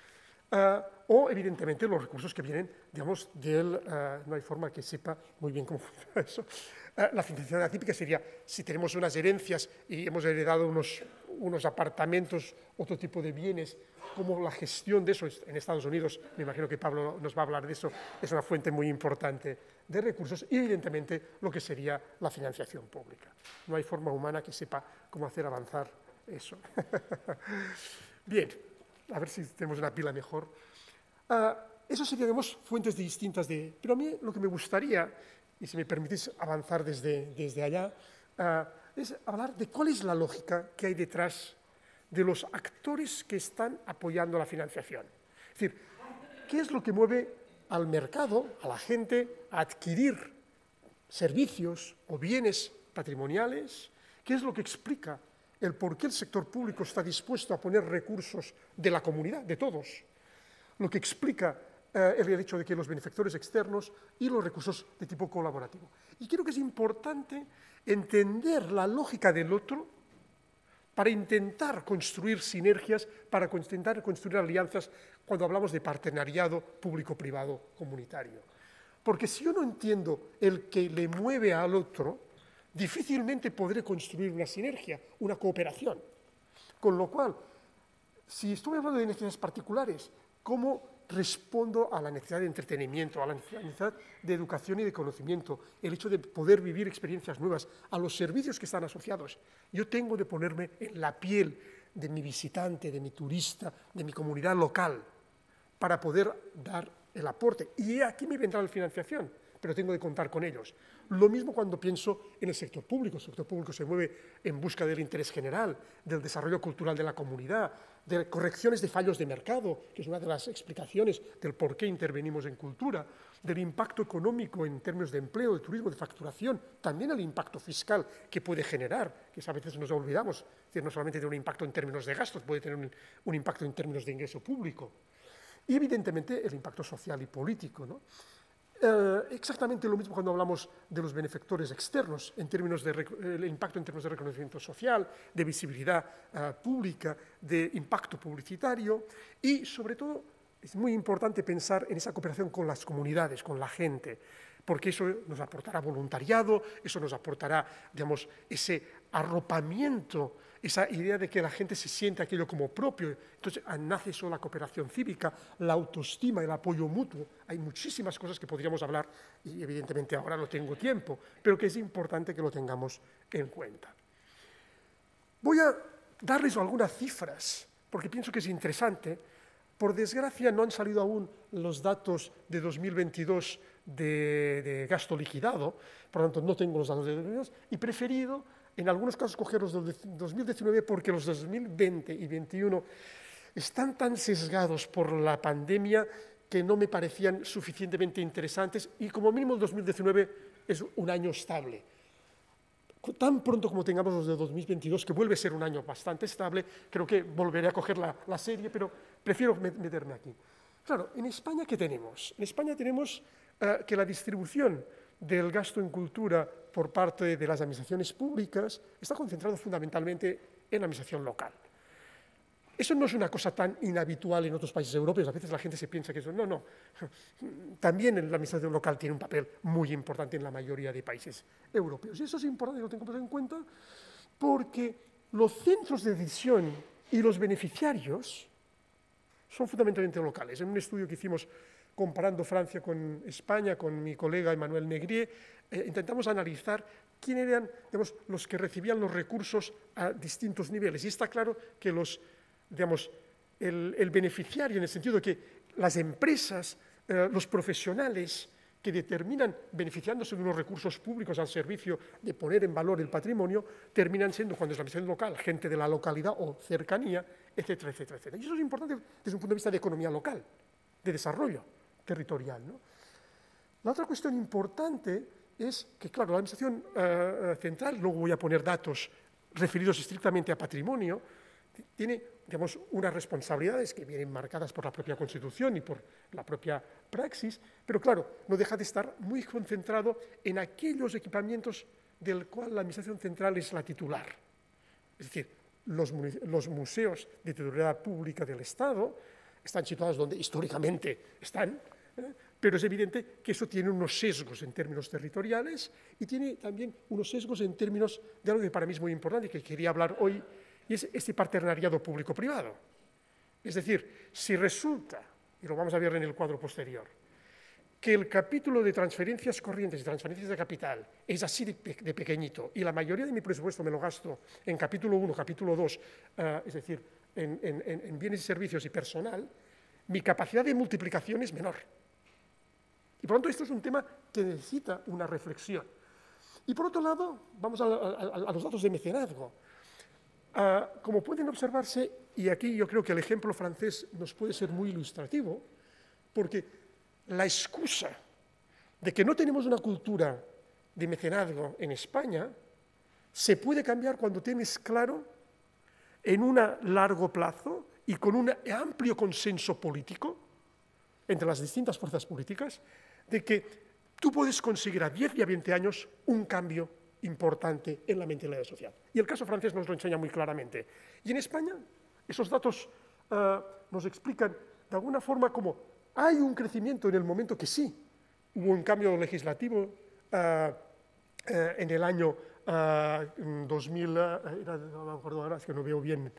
Speaker 4: o evidentemente los recursos que vienen, digamos, no hay forma que sepa muy bien cómo funciona eso. La financiación atípica sería, si tenemos unas herencias y hemos heredado unos apartamentos, otro tipo de bienes, como la gestión de eso en Estados Unidos, me imagino que Pablo nos va a hablar de eso, es una fuente muy importante de recursos, y evidentemente lo que sería la financiación pública. No hay forma humana que sepa cómo hacer avanzar eso. Bien, a ver si tenemos una pila mejor. Eso serían, digamos, fuentes distintas de... Pero a mí lo que me gustaría, y si me permitís avanzar desde allá, es hablar de cuál es la lógica que hay detrás de los actores que están apoyando la financiación. Es decir, ¿qué es lo que mueve al mercado, a la gente, a adquirir servicios o bienes patrimoniales? ¿Qué es lo que explica el por qué el sector público está dispuesto a poner recursos de la comunidad, de todos? Lo que explica el hecho de que los benefactores externos y los recursos de tipo colaborativo. Y creo que es importante entender la lógica del otro para intentar construir sinergias, para intentar construir alianzas cuando hablamos de partenariado público-privado comunitario. Porque si yo no entiendo el que le mueve al otro, difícilmente podré construir una sinergia, una cooperación. Con lo cual, si estoy hablando de necesidades particulares, ¿cómo respondo a la necesidad de entretenimiento, a la necesidad de educación y de conocimiento, el hecho de poder vivir experiencias nuevas, a los servicios que están asociados? Yo tengo de ponerme en la piel de mi visitante, de mi turista, de mi comunidad local, para poder dar el aporte. Y aquí me vendrá la financiación, pero tengo de contar con ellos. Lo mismo cuando pienso en el sector público. El sector público se mueve en busca del interés general, del desarrollo cultural de la comunidad, de correcciones de fallos de mercado, que es una de las explicaciones del por qué intervenimos en cultura, del impacto económico en términos de empleo, de turismo, de facturación, también el impacto fiscal que puede generar, que a veces nos olvidamos, es decir, no solamente tiene un impacto en términos de gastos, puede tener un impacto en términos de ingreso público. Y evidentemente el impacto social y político, ¿no? Exactamente lo mismo cuando hablamos de los benefactores externos, en términos de el impacto en términos de reconocimiento social, de visibilidad pública, de impacto publicitario, y sobre todo es muy importante pensar en esa cooperación con las comunidades, con la gente, porque eso nos aportará voluntariado, eso nos aportará, digamos, ese arropamiento, esa idea de que la gente se siente aquello como propio. Entonces nace eso la cooperación cívica, la autoestima, el apoyo mutuo. Hay muchísimas cosas que podríamos hablar y evidentemente ahora no tengo tiempo, pero que es importante que lo tengamos en cuenta. Voy a darles algunas cifras, porque pienso que es interesante. Por desgracia no han salido aún los datos de 2022 de gasto liquidado, por lo tanto no tengo los datos de 2022, y he preferido en algunos casos coger los de 2019 porque los de 2020 y 2021 están tan sesgados por la pandemia que no me parecían suficientemente interesantes, y como mínimo el 2019 es un año estable. Tan pronto como tengamos los de 2022, que vuelve a ser un año bastante estable, creo que volveré a coger la serie, pero prefiero meterme aquí. Claro, en España, ¿qué tenemos? En España tenemos que la distribución del gasto en cultura por parte de las administraciones públicas está concentrado fundamentalmente en la administración local. Eso no es una cosa tan inhabitual en otros países europeos. A veces la gente se piensa que eso... No. También la administración local tiene un papel muy importante en la mayoría de países europeos. Y eso es importante que lo tengamos en cuenta porque los centros de decisión y los beneficiarios son fundamentalmente locales. En un estudio que hicimos comparando Francia con España, con mi colega Emmanuel Negrier, intentamos analizar quién eran, digamos, los que recibían los recursos a distintos niveles. Y está claro que el beneficiario, en el sentido de que las empresas, los profesionales que determinan beneficiándose de unos recursos públicos al servicio de poner en valor el patrimonio, terminan siendo, cuando es la administración local, gente de la localidad o cercanía, etcétera, etcétera, etcétera. Y eso es importante desde un punto de vista de economía local, de desarrollo territorial, ¿no? La otra cuestión importante es que, claro, la administración central, luego voy a poner datos referidos estrictamente a patrimonio, tiene, digamos, unas responsabilidades que vienen marcadas por la propia Constitución y por la propia praxis, pero claro, no deja de estar muy concentrado en aquellos equipamientos del cual la Administración Central es la titular. Es decir, los museos de titularidad pública del Estado están situados donde históricamente están, pero es evidente que eso tiene unos sesgos en términos territoriales y tiene también unos sesgos en términos de algo que para mí es muy importante y que quería hablar hoy, y es este partenariado público-privado. Es decir, si resulta, y lo vamos a ver en el cuadro posterior, que el capítulo de transferencias corrientes y transferencias de capital es así de pequeñito, y la mayoría de mi presupuesto me lo gasto en capítulo 1, capítulo 2, es decir, en bienes y servicios y personal, mi capacidad de multiplicación es menor. Y por lo tanto, esto es un tema que necesita una reflexión. Y por otro lado, vamos a los datos de mecenazgo. Como pueden observarse, y aquí yo creo que el ejemplo francés nos puede ser muy ilustrativo, porque la excusa de que no tenemos una cultura de mecenazgo en España se puede cambiar cuando tienes claro, en un largo plazo y con un amplio consenso político entre las distintas fuerzas políticas, de que tú puedes conseguir a 10 y a 20 años un cambio importante en la mentalidad social. Y el caso francés nos lo enseña muy claramente. Y en España, esos datos nos explican de alguna forma cómo hay un crecimiento en el momento que sí hubo un cambio legislativo en el año 2000, no me acuerdo ahora, es que no veo bien,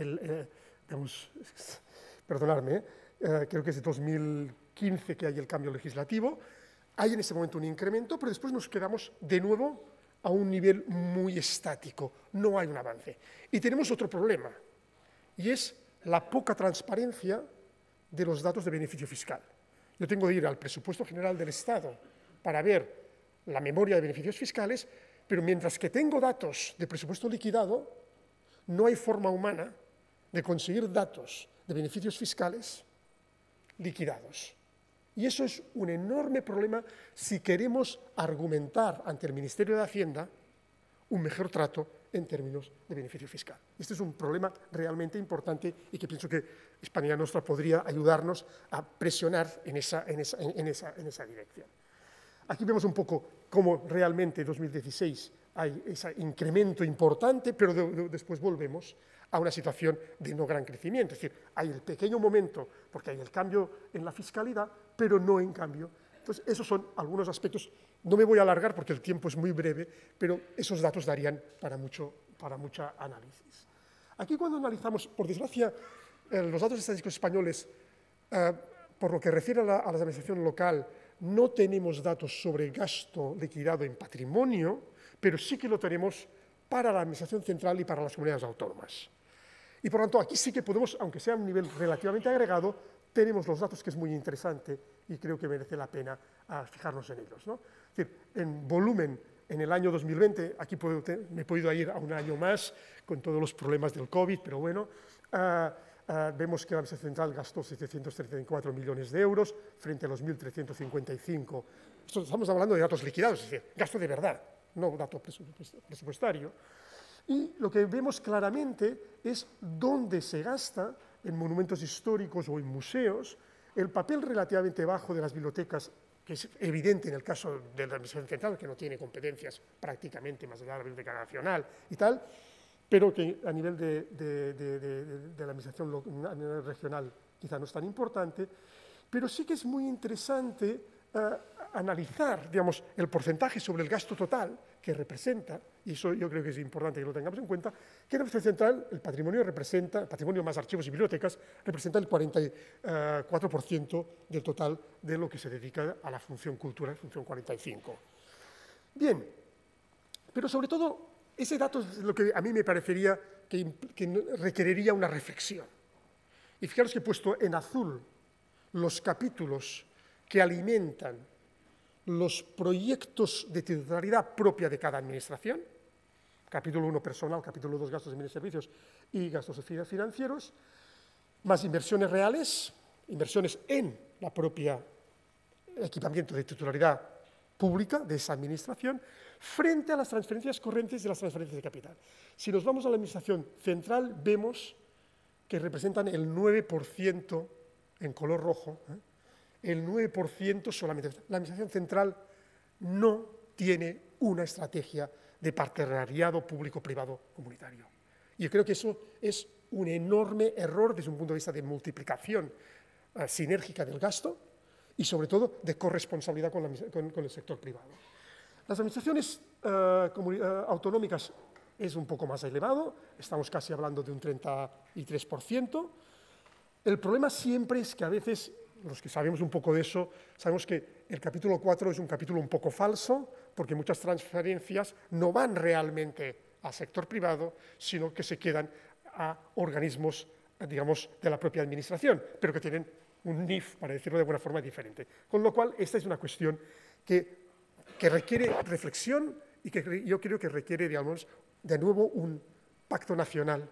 Speaker 4: perdonadme, creo que es de 2015 que hay el cambio legislativo. Hay en ese momento un incremento, pero después nos quedamos de nuevo a un nivel muy estático, no hay un avance. Y tenemos otro problema, y es la poca transparencia de los datos de beneficio fiscal. Yo tengo que ir al presupuesto general del Estado para ver la memoria de beneficios fiscales, pero mientras que tengo datos de presupuesto liquidado, no hay forma humana de conseguir datos de beneficios fiscales liquidados. Y eso es un enorme problema si queremos argumentar ante el Ministerio de Hacienda un mejor trato en términos de beneficio fiscal. Este es un problema realmente importante y que pienso que Hispania Nostra podría ayudarnos a presionar en esa dirección. Aquí vemos un poco cómo realmente en 2016 hay ese incremento importante, pero después volvemos a una situación de no gran crecimiento. Es decir, hay el pequeño momento porque hay el cambio en la fiscalidad, pero no en cambio. Entonces, esos son algunos aspectos. No me voy a alargar porque el tiempo es muy breve, pero esos datos darían para mucho análisis. Aquí cuando analizamos, por desgracia, los datos estadísticos españoles, por lo que refiere a la administración local, no tenemos datos sobre gasto liquidado en patrimonio, pero sí que lo tenemos para la administración central y para las comunidades autónomas. Y por lo tanto, aquí sí que podemos, aunque sea a un nivel relativamente agregado, tenemos los datos, que es muy interesante y creo que merece la pena fijarnos en ellos, ¿no? Es decir, en volumen, en el año 2020, aquí me he podido ir a un año más con todos los problemas del COVID, pero bueno, vemos que la Administración Central gastó 734 millones de euros frente a los 1.355. Estamos hablando de datos liquidados, es decir, gasto de verdad, no dato presupuestario. Y lo que vemos claramente es dónde se gasta, en monumentos históricos o en museos, el papel relativamente bajo de las bibliotecas, que es evidente en el caso de la Administración Central, que no tiene competencias prácticamente más allá de la Biblioteca Nacional y tal, pero que a nivel de la Administración a nivel regional quizá no es tan importante, pero sí que es muy interesante analizar, digamos, el porcentaje sobre el gasto total, que representa, y eso yo creo que es importante que lo tengamos en cuenta, que en la Administración Central el patrimonio más archivos y bibliotecas, representa el 44% del total de lo que se dedica a la función cultural, función 45. Bien, pero sobre todo ese dato es lo que a mí me parecería que requeriría una reflexión. Y fijaros que he puesto en azul los capítulos que alimentan los proyectos de titularidad propia de cada administración, capítulo 1 personal, capítulo 2 gastos de bienes y servicios y gastos financieros, más inversiones reales, inversiones en la propia equipamiento de titularidad pública de esa administración, frente a las transferencias corrientes de las transferencias de capital. Si nos vamos a la administración central, vemos que representan el 9% en color rojo, el 9% solamente. La administración central no tiene una estrategia de partenariado público-privado comunitario. Y yo creo que eso es un enorme error desde un punto de vista de multiplicación sinérgica del gasto y, sobre todo, de corresponsabilidad con el sector privado. Las administraciones autonómicas es un poco más elevado, estamos casi hablando de un 33%. El problema siempre es que a veces, los que sabemos un poco de eso, sabemos que el capítulo 4 es un capítulo un poco falso, porque muchas transferencias no van realmente al sector privado, sino que se quedan a organismos, digamos, de la propia administración, pero que tienen un NIF, para decirlo de alguna forma, diferente. Con lo cual, esta es una cuestión que requiere reflexión y que yo creo que requiere, digamos, de nuevo un pacto nacional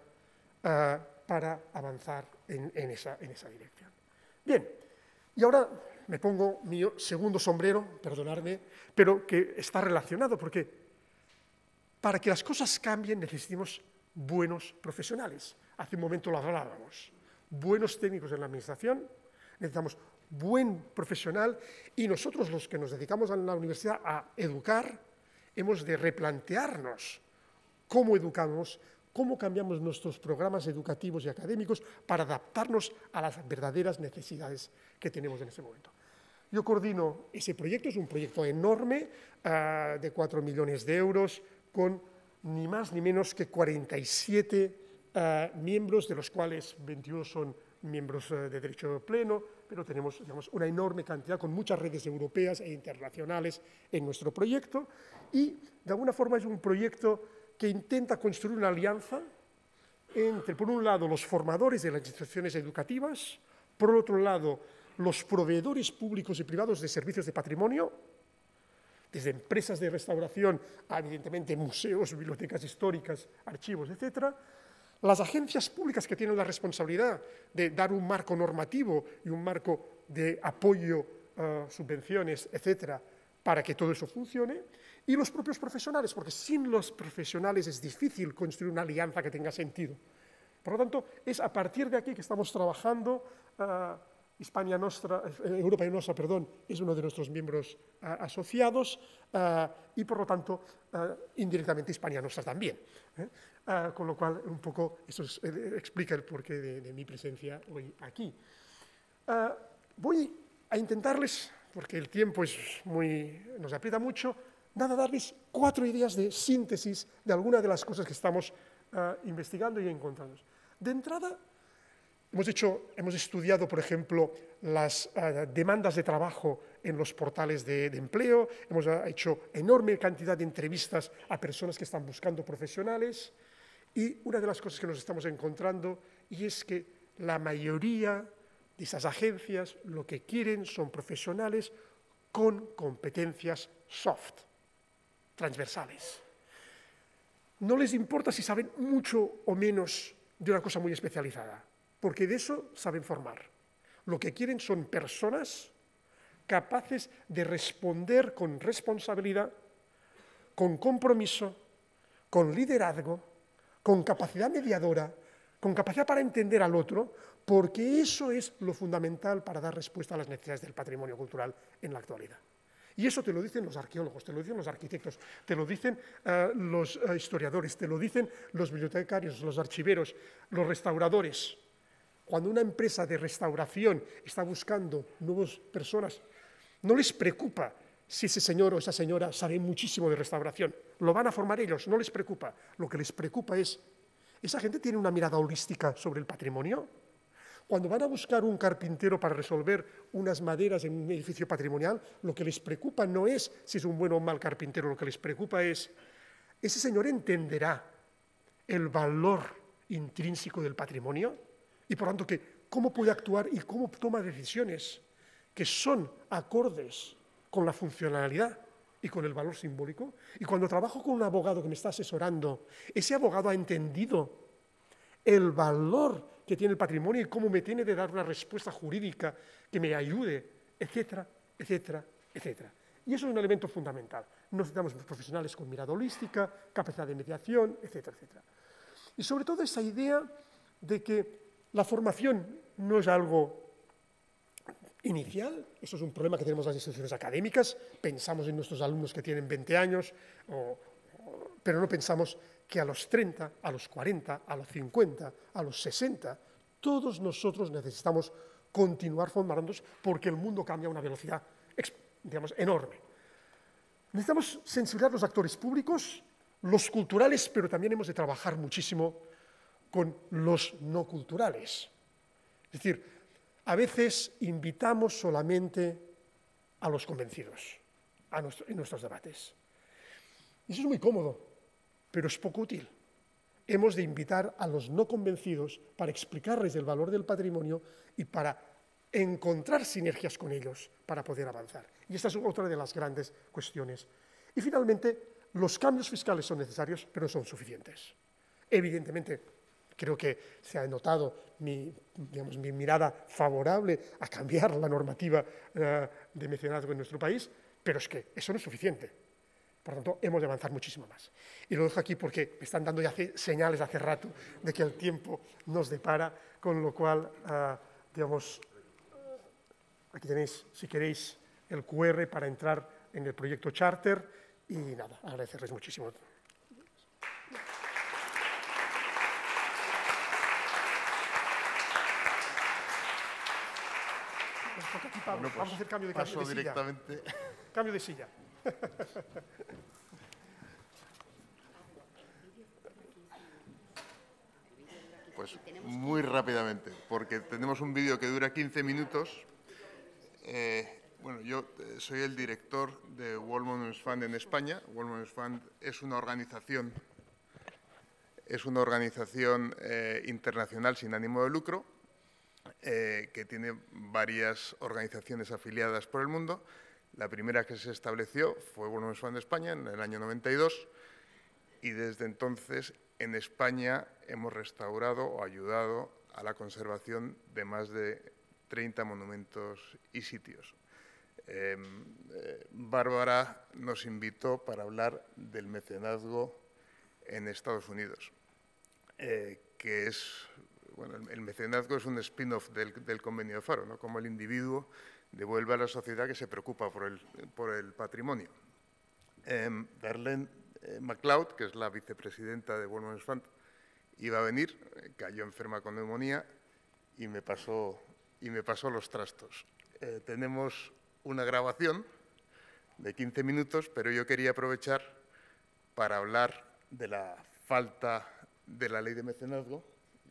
Speaker 4: para avanzar en esa dirección. Bien, y ahora me pongo mi segundo sombrero, perdonadme, pero que está relacionado, porque para que las cosas cambien necesitamos buenos profesionales. Hace un momento lo hablábamos. Buenos técnicos en la administración, necesitamos buen profesional, y nosotros, los que nos dedicamos en la universidad a educar, hemos de replantearnos cómo educamos, cómo cambiamos nuestros programas educativos y académicos para adaptarnos a las verdaderas necesidades que tenemos en ese momento. Yo coordino ese proyecto, es un proyecto enorme, de 4 millones de euros, con ni más ni menos que 47 miembros, de los cuales 21 son miembros de derecho pleno, pero tenemos, digamos, una enorme cantidad, con muchas redes europeas e internacionales en nuestro proyecto, y de alguna forma es un proyecto que intenta construir una alianza entre, por un lado, los formadores de las instituciones educativas, por otro lado, los proveedores públicos y privados de servicios de patrimonio, desde empresas de restauración a, evidentemente, museos, bibliotecas históricas, archivos, etcétera, las agencias públicas que tienen la responsabilidad de dar un marco normativo y un marco de apoyo, subvenciones, etcétera, para que todo eso funcione, y los propios profesionales, porque sin los profesionales es difícil construir una alianza que tenga sentido. Por lo tanto, es a partir de aquí que estamos trabajando. Europa Nostra, perdón, es uno de nuestros miembros asociados, y por lo tanto, indirectamente Hispania Nostra también. Con lo cual, un poco, eso explica el porqué de mi presencia hoy aquí. Voy a intentarles, porque el tiempo nos aprieta mucho, darles 4 ideas de síntesis de algunas de las cosas que estamos investigando y encontrando. De entrada, hemos estudiado, por ejemplo, las demandas de trabajo en los portales de empleo, hemos hecho enorme cantidad de entrevistas a personas que están buscando profesionales, y una de las cosas que nos estamos encontrando y es que la mayoría de esas agencias lo que quieren son profesionales con competencias soft, transversales. No les importa si saben mucho o menos de una cosa muy especializada, porque de eso saben formar. Lo que quieren son personas capaces de responder con responsabilidad, con compromiso, con liderazgo, con capacidad mediadora, con capacidad para entender al otro, porque eso es lo fundamental para dar respuesta a las necesidades del patrimonio cultural en la actualidad. Y eso te lo dicen los arqueólogos, te lo dicen los arquitectos, te lo dicen los historiadores, te lo dicen los bibliotecarios, los archiveros, los restauradores. Cuando una empresa de restauración está buscando nuevas personas, no les preocupa si ese señor o esa señora sabe muchísimo de restauración lo van a formar ellos, no les preocupa. Lo que les preocupa es, ¿esa gente tiene una mirada holística sobre el patrimonio? Cuando van a buscar un carpintero para resolver unas maderas en un edificio patrimonial, lo que les preocupa no es si es un buen o un mal carpintero, lo que les preocupa es, ¿ese señor entenderá el valor intrínseco del patrimonio? Y por tanto, ¿cómo puede actuar y cómo toma decisiones que son acordes con la funcionalidad y con el valor simbólico? Y cuando trabajo con un abogado que me está asesorando, ese abogado ha entendido el valor que tiene el patrimonio y cómo me tiene de dar una respuesta jurídica que me ayude, etcétera, etcétera, etcétera. Y eso es un elemento fundamental. Necesitamos profesionales con mirada holística, capacidad de mediación, etcétera, etcétera. Y sobre todo esa idea de que la formación no es algo inicial, eso es un problema que tenemos las instituciones académicas, pensamos en nuestros alumnos que tienen 20 años, pero no pensamos que a los 30, a los 40, a los 50, a los 60, todos nosotros necesitamos continuar formándonos porque el mundo cambia a una velocidad, digamos, enorme. Necesitamos sensibilizar a los actores públicos, los culturales, pero también hemos de trabajar muchísimo con los no culturales. Es decir, a veces invitamos solamente a los convencidos en nuestros debates. Y eso es muy cómodo, pero es poco útil. Hemos de invitar a los no convencidos para explicarles el valor del patrimonio y para encontrar sinergias con ellos para poder avanzar. Y esta es otra de las grandes cuestiones. Y finalmente, los cambios fiscales son necesarios, pero no son suficientes. Evidentemente, creo que se ha notado mi mirada favorable a cambiar la normativa de mecenazgo en nuestro país, pero es que eso no es suficiente. Por lo tanto, hemos de avanzar muchísimo más. Y lo dejo aquí porque me están dando ya señales hace rato de que el tiempo nos depara, con lo cual, aquí tenéis, si queréis, el QR para entrar en el proyecto Charter y nada, agradecerles muchísimo. Bueno, pues vamos a hacer cambio de silla. Cambio de silla.
Speaker 5: Pues muy rápidamente, porque tenemos un vídeo que dura 15 minutos. Bueno, yo soy el director de World Monuments Fund en España. World Monuments Fund es una organización internacional sin ánimo de lucro que tiene varias organizaciones afiliadas por el mundo. La primera que se estableció fue World Monuments Fund de España en el año 92 y desde entonces en España hemos restaurado o ayudado a la conservación de más de 30 monumentos y sitios. Bárbara nos invitó para hablar del mecenazgo en Estados Unidos, que es, bueno, el mecenazgo es un spin-off del Convenio de Faro, ¿no? Como el individuo devuelve a la sociedad que se preocupa por el patrimonio. Darlene McLeod, que es la vicepresidenta de World Monuments Fund, iba a venir, cayó enferma con neumonía y me pasó los trastos. Tenemos una grabación de 15 minutos, pero yo quería aprovechar para hablar de la falta de la ley de mecenazgo.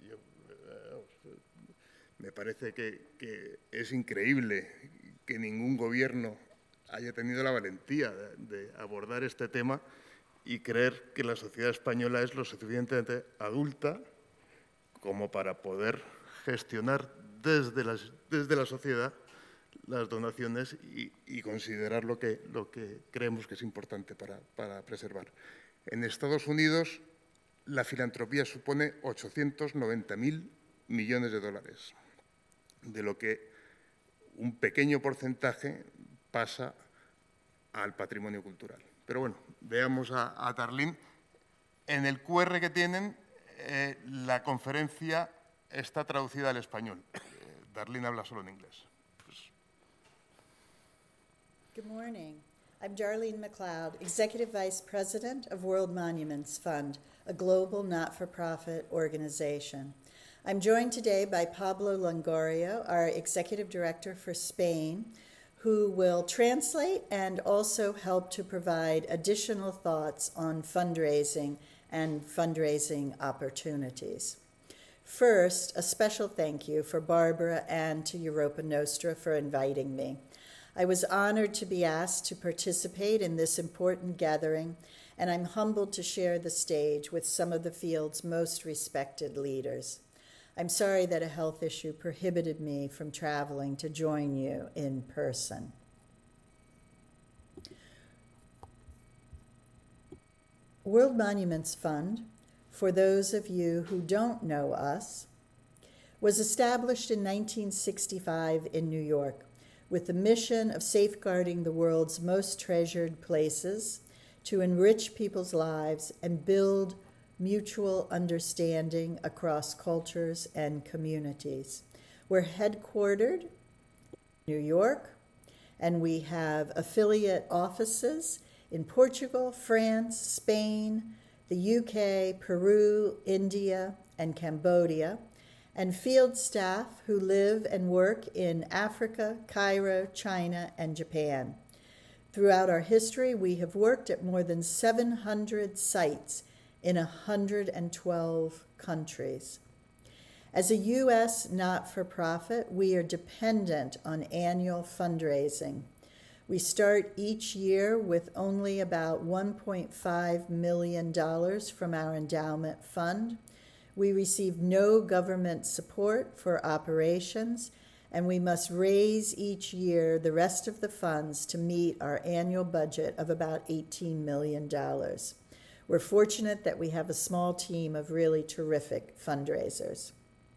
Speaker 5: Me parece que es increíble que ningún gobierno haya tenido la valentía de abordar este tema y creer que la sociedad española es lo suficientemente adulta como para poder gestionar desde la sociedad las donaciones y considerar lo que creemos que es importante para preservar. En Estados Unidos, la filantropía supone 890.000 millones de dólares, de lo que un pequeño porcentaje pasa al patrimonio cultural. Pero bueno, veamos a Darlene. En el QR que tienen, la conferencia está traducida al español. Darlene habla solo en inglés.
Speaker 6: Good morning. I'm Darlene McLeod, Executive Vice President of World Monuments Fund, a global not-for-profit organization. I'm joined today by Pablo Longoria, our Executive Director for Spain, who will translate and also help to provide additional thoughts on fundraising and fundraising opportunities. First, a special thank you for Barbara and to Europa Nostra for inviting me. I was honored to be asked to participate in this important gathering, and I'm humbled to share the stage with some of the field's most respected leaders. I'm sorry that a health issue prohibited me from traveling to join you in person. World Monuments Fund, for those of you who don't know us, was established in 1965 in New York with the mission of safeguarding the world's most treasured places to enrich people's lives and build mutual understanding across cultures and communities. We're headquartered in New York, and we have affiliate offices in Portugal, France, Spain, the UK, Peru, India, and Cambodia, and field staff who live and work in Africa, Cairo, China, and Japan. Throughout our history, we have worked at more than 700 sites in 112 countries. As a U.S. not-for-profit, we are dependent on annual fundraising. We start each year with only about $1.5 million from our endowment fund. We receive no government support for operations, and we must raise each year the rest of the funds to meet our annual budget of about $18 million. We're fortunate that we have a small team of really terrific fundraisers.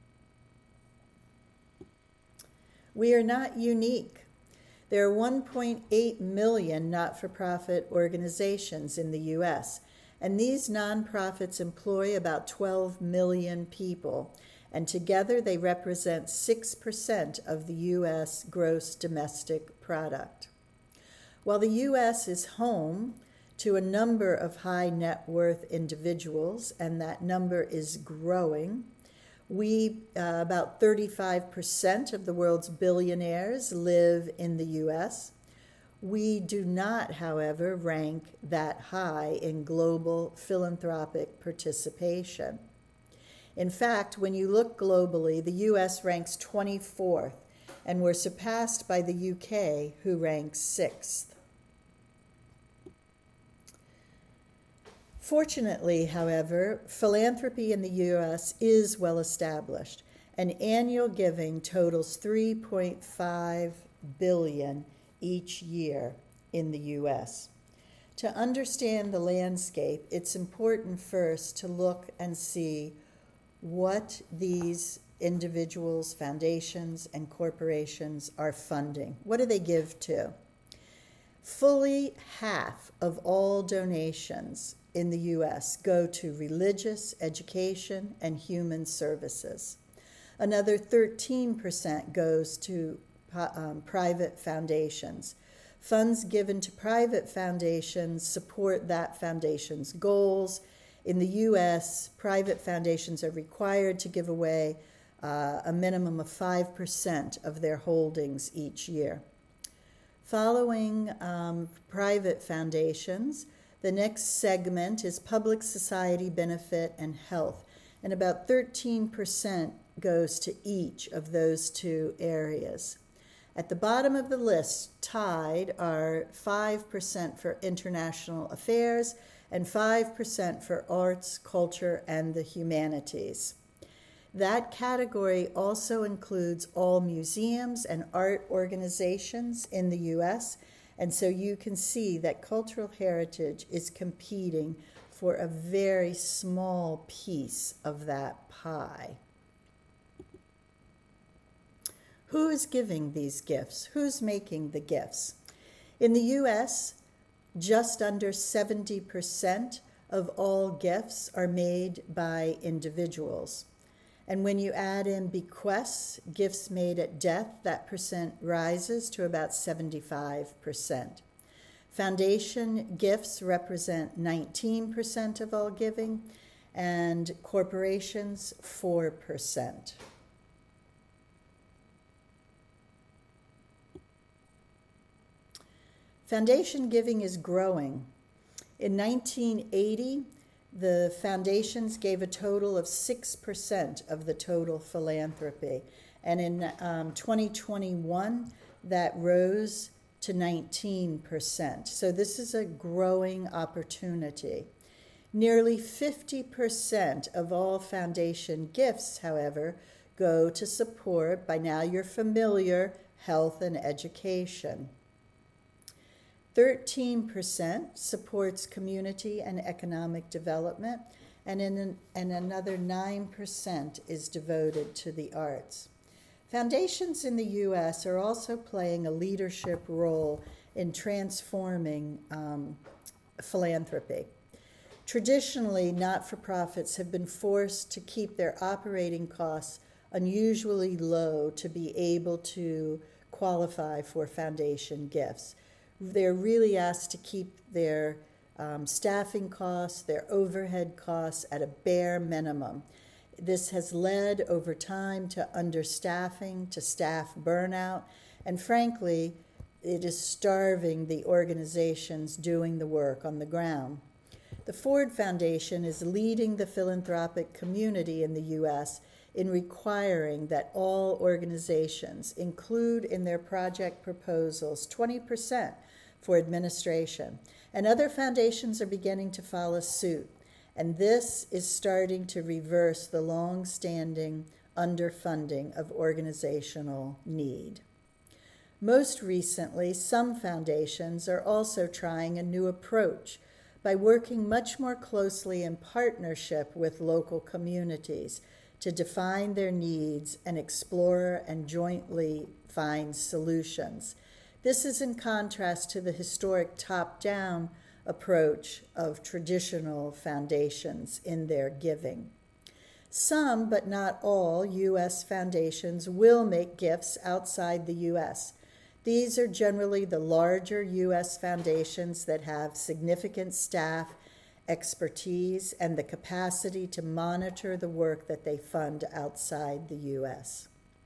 Speaker 6: We are not unique. There are 1.8 million not-for-profit organizations in the U.S., and these nonprofits employ about 12 million people, and together they represent 6% of the U.S. gross domestic product. While the U.S. is home to a number of high net worth individuals, and that number is growing, about 35% of the world's billionaires live in the U.S. We do not, however, rank that high in global philanthropic participation. In fact, when you look globally, the U.S. ranks 24th, and we're surpassed by the U.K., who ranks 6th. Fortunately, however, philanthropy in the U.S. is well established, and annual giving totals $3.5 billion each year in the U.S. To understand the landscape, it's important first to look and see what these individuals, foundations, and corporations are funding. What do they give to? Fully half of all donations in the U.S. go to religious, education, and human services. Another 13% goes to private foundations. Funds given to private foundations support that foundation's goals. In the U.S., private foundations are required to give away a minimum of 5% of their holdings each year. Following private foundations, the next segment is public society benefit and health, and about 13% goes to each of those two areas. At the bottom of the list, tied, are 5% for international affairs and 5% for arts, culture, and the humanities. That category also includes all museums and art organizations in the U.S., and so you can see that cultural heritage is competing for a very small piece of that pie. Who is giving these gifts? Who's making the gifts? In the U.S., just under 70% of all gifts are made by individuals. And when you add in bequests, gifts made at death, that percent rises to about 75%. Foundation gifts represent 19% of all giving, and corporations, 4%. Foundation giving is growing. In 1980, the foundations gave a total of 6% of the total philanthropy. And in 2021, that rose to 19%. So this is a growing opportunity. Nearly 50% of all foundation gifts, however, go to support, by now you're familiar, health and education. 13% supports community and economic development, and another 9% is devoted to the arts. Foundations in the U.S. are also playing a leadership role in transforming philanthropy. Traditionally, not-for-profits have been forced to keep their operating costs unusually low to be able to qualify for foundation gifts. They're really asked to keep their staffing costs, their overhead costs at a bare minimum. This has led over time to understaffing, to staff burnout, and frankly, it is starving the organizations doing the work on the ground. The Ford Foundation is leading the philanthropic community in the U.S. in requiring that all organizations include in their project proposals 20% for administration, and other foundations are beginning to follow suit. And this is starting to reverse the long-standing underfunding of organizational need. Most recently, some foundations are also trying a new approach by working much more closely in partnership with local communities to define their needs and explore and jointly find solutions. This is in contrast to the historic top-down approach of traditional foundations in their giving. Some, but not all, U.S. foundations will make gifts outside the U.S. These are generally the larger U.S. foundations that have significant staff, expertise, and the capacity to monitor the work that they fund outside the U.S.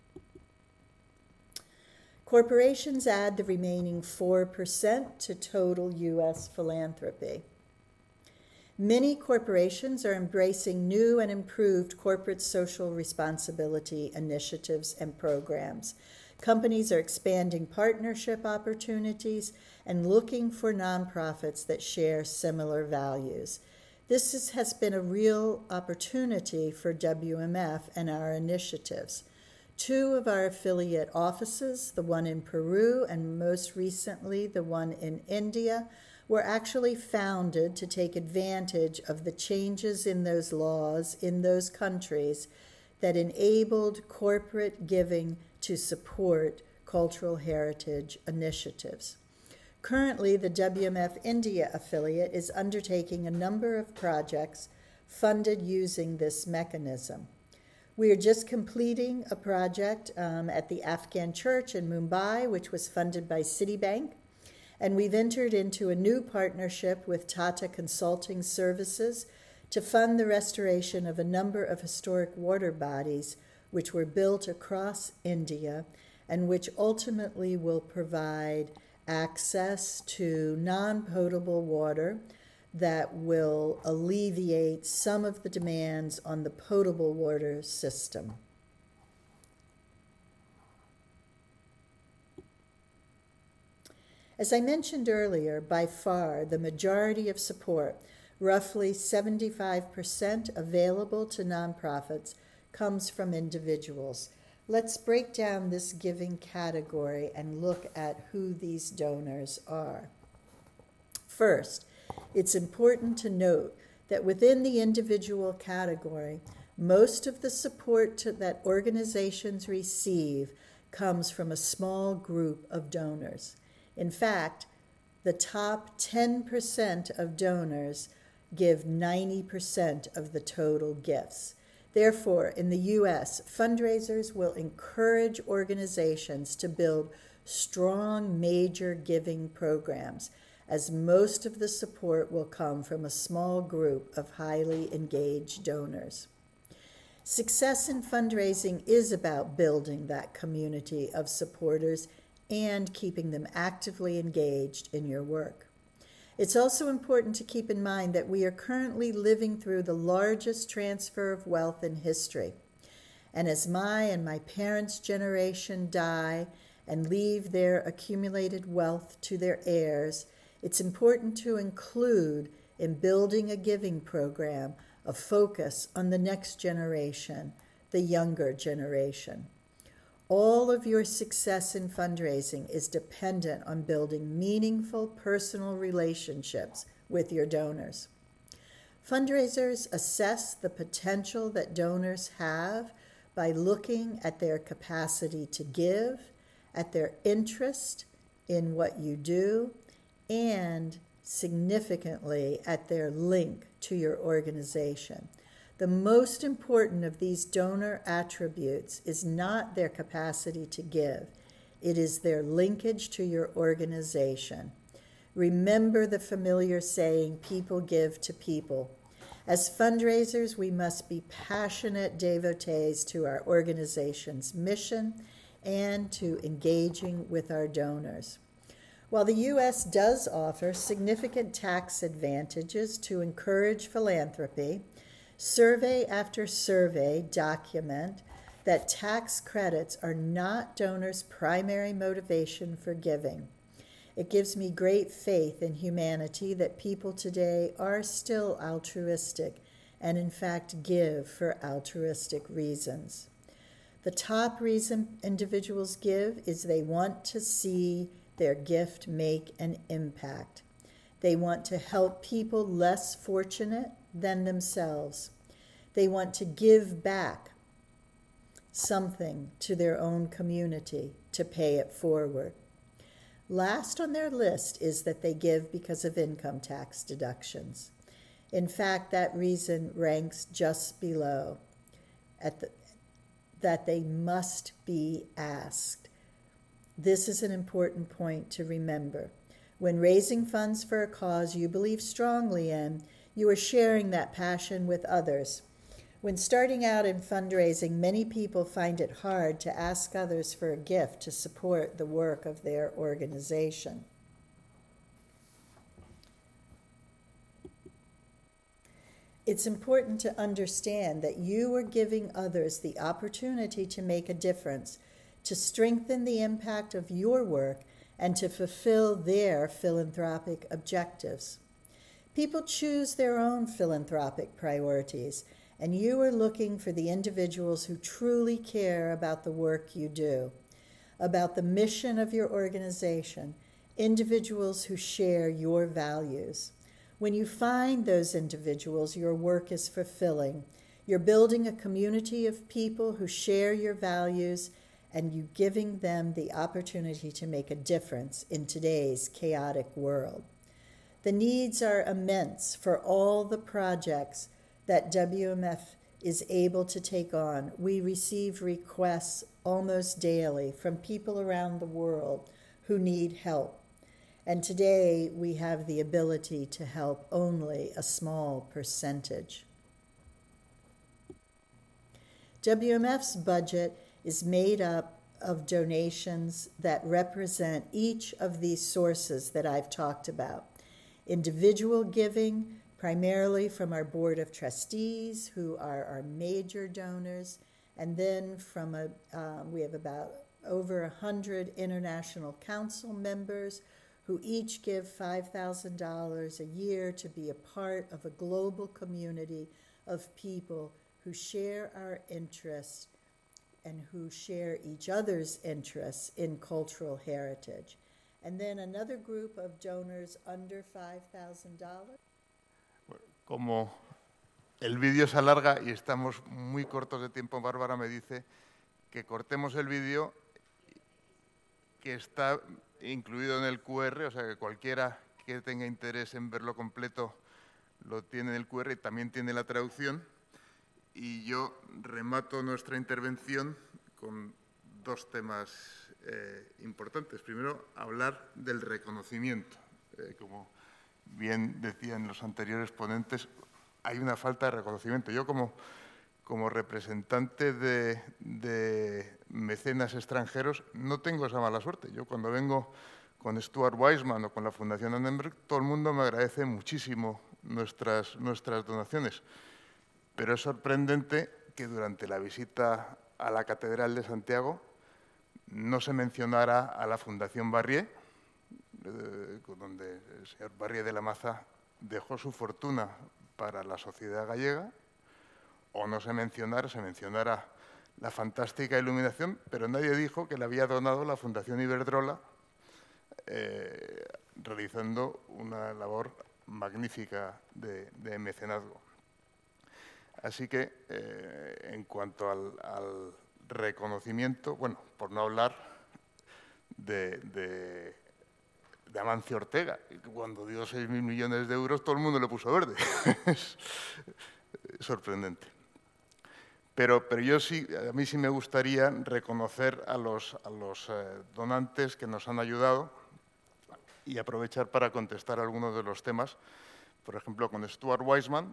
Speaker 6: Corporations add the remaining 4% to total U.S. philanthropy. Many corporations are embracing new and improved corporate social responsibility initiatives and programs. Companies are expanding partnership opportunities and looking for nonprofits that share similar values. This has been a real opportunity for WMF and our initiatives. 2 of our affiliate offices, the one in Peru and most recently the one in India, were actually founded to take advantage of the changes in those laws in those countries that enabled corporate giving to support cultural heritage initiatives. Currently, the WMF India affiliate is undertaking a number of projects funded using this mechanism. We are just completing a project at the Afghan church in Mumbai, which was funded by Citibank, and we've entered into a new partnership with Tata Consulting Services to fund the restoration of a number of historic water bodies which were built across India and which ultimately will provide access to non-potable water that will alleviate some of the demands on the potable water system. As I mentioned earlier, by far the majority of support, roughly 75% available to nonprofits, comes from individuals. Let's break down this giving category and look at who these donors are. First, it's important to note that within the individual category, most of the support that organizations receive comes from a small group of donors. In fact, the top 10% of donors give 90% of the total gifts. Therefore, in the U.S., fundraisers will encourage organizations to build strong major giving programs, as most of the support will come from a small group of highly engaged donors. Success in fundraising is about building that community of supporters and keeping them actively engaged in your work. It's also important to keep in mind that we are currently living through the largest transfer of wealth in history. And as my and my parents' generation die and leave their accumulated wealth to their heirs, it's important to include in building a giving program a focus on the next generation, the younger generation. All of your success in fundraising is dependent on building meaningful personal relationships with your donors. Fundraisers assess the potential that donors have by looking at their capacity to give, at their interest in what you do, and significantly at their link to your organization. The most important of these donor attributes is not their capacity to give, it is their linkage to your organization. Remember the familiar saying, people give to people. As fundraisers, we must be passionate devotees to our organization's mission and to engaging with our donors. While the U.S. does offer significant tax advantages to encourage philanthropy, survey after survey document that tax credits are not donors' primary motivation for giving. It gives me great faith in humanity that people today are still altruistic and in fact give for altruistic reasons. The top reason individuals give is they want to see their gift make an impact. They want to help people less fortunate than themselves. They want to give back something to their own community to pay it forward. Last on their list is that they give because of income tax deductions. In fact, that reason ranks just below, that they must be asked. This is an important point to remember. When raising funds for a cause you believe strongly in, you are sharing that passion with others. When starting out in fundraising, many people find it hard to ask others for a gift to support the work of their organization. It's important to understand that you are giving others the opportunity to make a difference, to strengthen the impact of your work, and to fulfill their philanthropic objectives. People choose their own philanthropic priorities, and you are looking for the individuals who truly care about the work you do, about the mission of your organization, individuals who share your values. When you find those individuals, your work is fulfilling. You're building a community of people who share your values, and you giving them the opportunity to make a difference in today's chaotic world. The needs are immense for all the projects that WMF is able to take on. We receive requests almost daily from people around the world who need help. And today we have the ability to help only a small percentage. WMF's budget is made up of donations that represent each of these sources that I've talked about. Individual giving, primarily from our Board of Trustees, who are our major donors, and then from we have about over 100 International Council members who each give $5,000 a year to be a part of a global community of people who share our interests and who share each other's interests in cultural heritage. And then another group of donors under $5,000.
Speaker 5: Como el vídeo se alarga y estamos muy cortos de tiempo, Bárbara me dice que cortemos el vídeo, que está incluido en el QR, o sea que cualquiera que tenga interés en verlo completo lo tiene en el QR y también tiene la traducción. Y yo remato nuestra intervención con dos temas importantes. Primero, hablar del reconocimiento. Como bien decían los anteriores ponentes, hay una falta de reconocimiento. Yo como como representante de mecenas extranjeros, no tengo esa mala suerte. Yo cuando vengo con Stuart Weitzman o con la Fundación Annenberg, todo el mundo me agradece muchísimo nuestras donaciones. Pero es sorprendente que durante la visita a la Catedral de Santiago no se mencionara a la Fundación Barrié, donde el señor Barrié de la Maza dejó su fortuna para la sociedad gallega, o no se mencionara la fantástica iluminación, pero nadie dijo que le había donado la Fundación Iberdrola, realizando una labor magnífica de mecenazgo. Así que, en cuanto al reconocimiento, bueno, por no hablar de Amancio Ortega, que cuando dio 6.000 millones de euros todo el mundo le puso verde. Es sorprendente. Pero yo sí, a mí sí me gustaría reconocer a los donantes que nos han ayudado y aprovechar para contestar algunos de los temas. Por ejemplo, con Stuart Weitzman,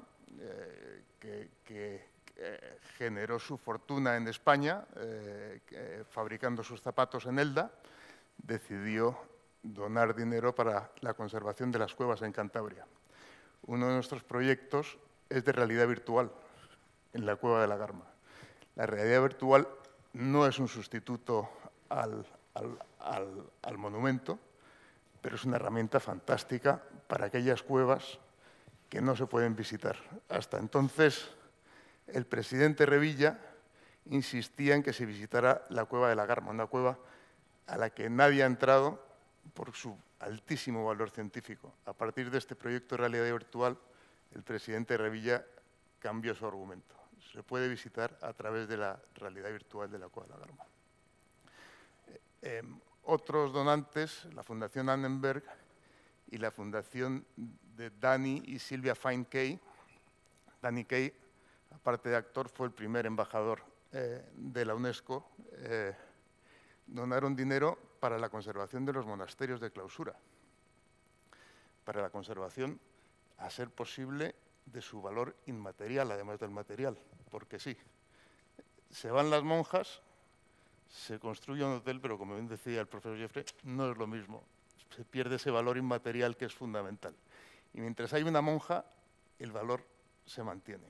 Speaker 5: que generó su fortuna en España, fabricando sus zapatos en Elda, decidió donar dinero para la conservación de las cuevas en Cantabria. Uno de nuestros proyectos es de realidad virtual en la Cueva de la Garma. La realidad virtual no es un sustituto al monumento, pero es una herramienta fantástica para aquellas cuevas que no se pueden visitar. Hasta entonces, el presidente Revilla insistía en que se visitara la Cueva de la Garma, una cueva a la que nadie ha entrado por su altísimo valor científico. A partir de este proyecto de realidad virtual, el presidente Revilla cambió su argumento. Se puede visitar a través de la realidad virtual de la Cueva de la Garma. Otros donantes, la Fundación Annenberg y la Fundación de Danny y Silvia Fine Kay. Danny Kay, aparte de actor, fue el primer embajador de la UNESCO. Donaron dinero para la conservación de los monasterios de clausura, para la conservación, a ser posible, de su valor inmaterial, además del material, porque sí, se van las monjas, se construye un hotel, pero como bien decía el profesor Jeffrey, no es lo mismo, se pierde ese valor inmaterial que es fundamental. Y mientras hay una monja, el valor se mantiene.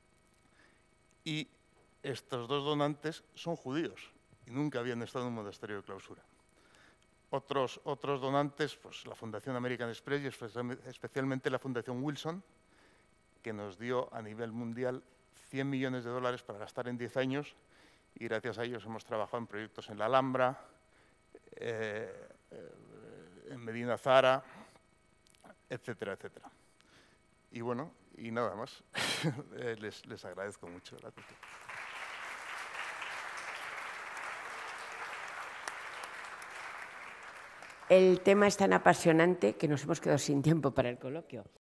Speaker 5: Y estos dos donantes son judíos y nunca habían estado en un monasterio de clausura. Otros donantes, pues la Fundación American Express y especialmente la Fundación Wilson, que nos dio a nivel mundial 100 millones de dólares para gastar en 10 años y gracias a ellos hemos trabajado en proyectos en la Alhambra, en Medina Zara, etcétera, etcétera. Y bueno, y nada más. Les agradezco mucho la atención.
Speaker 2: El tema es tan apasionante que nos hemos quedado sin tiempo para el coloquio.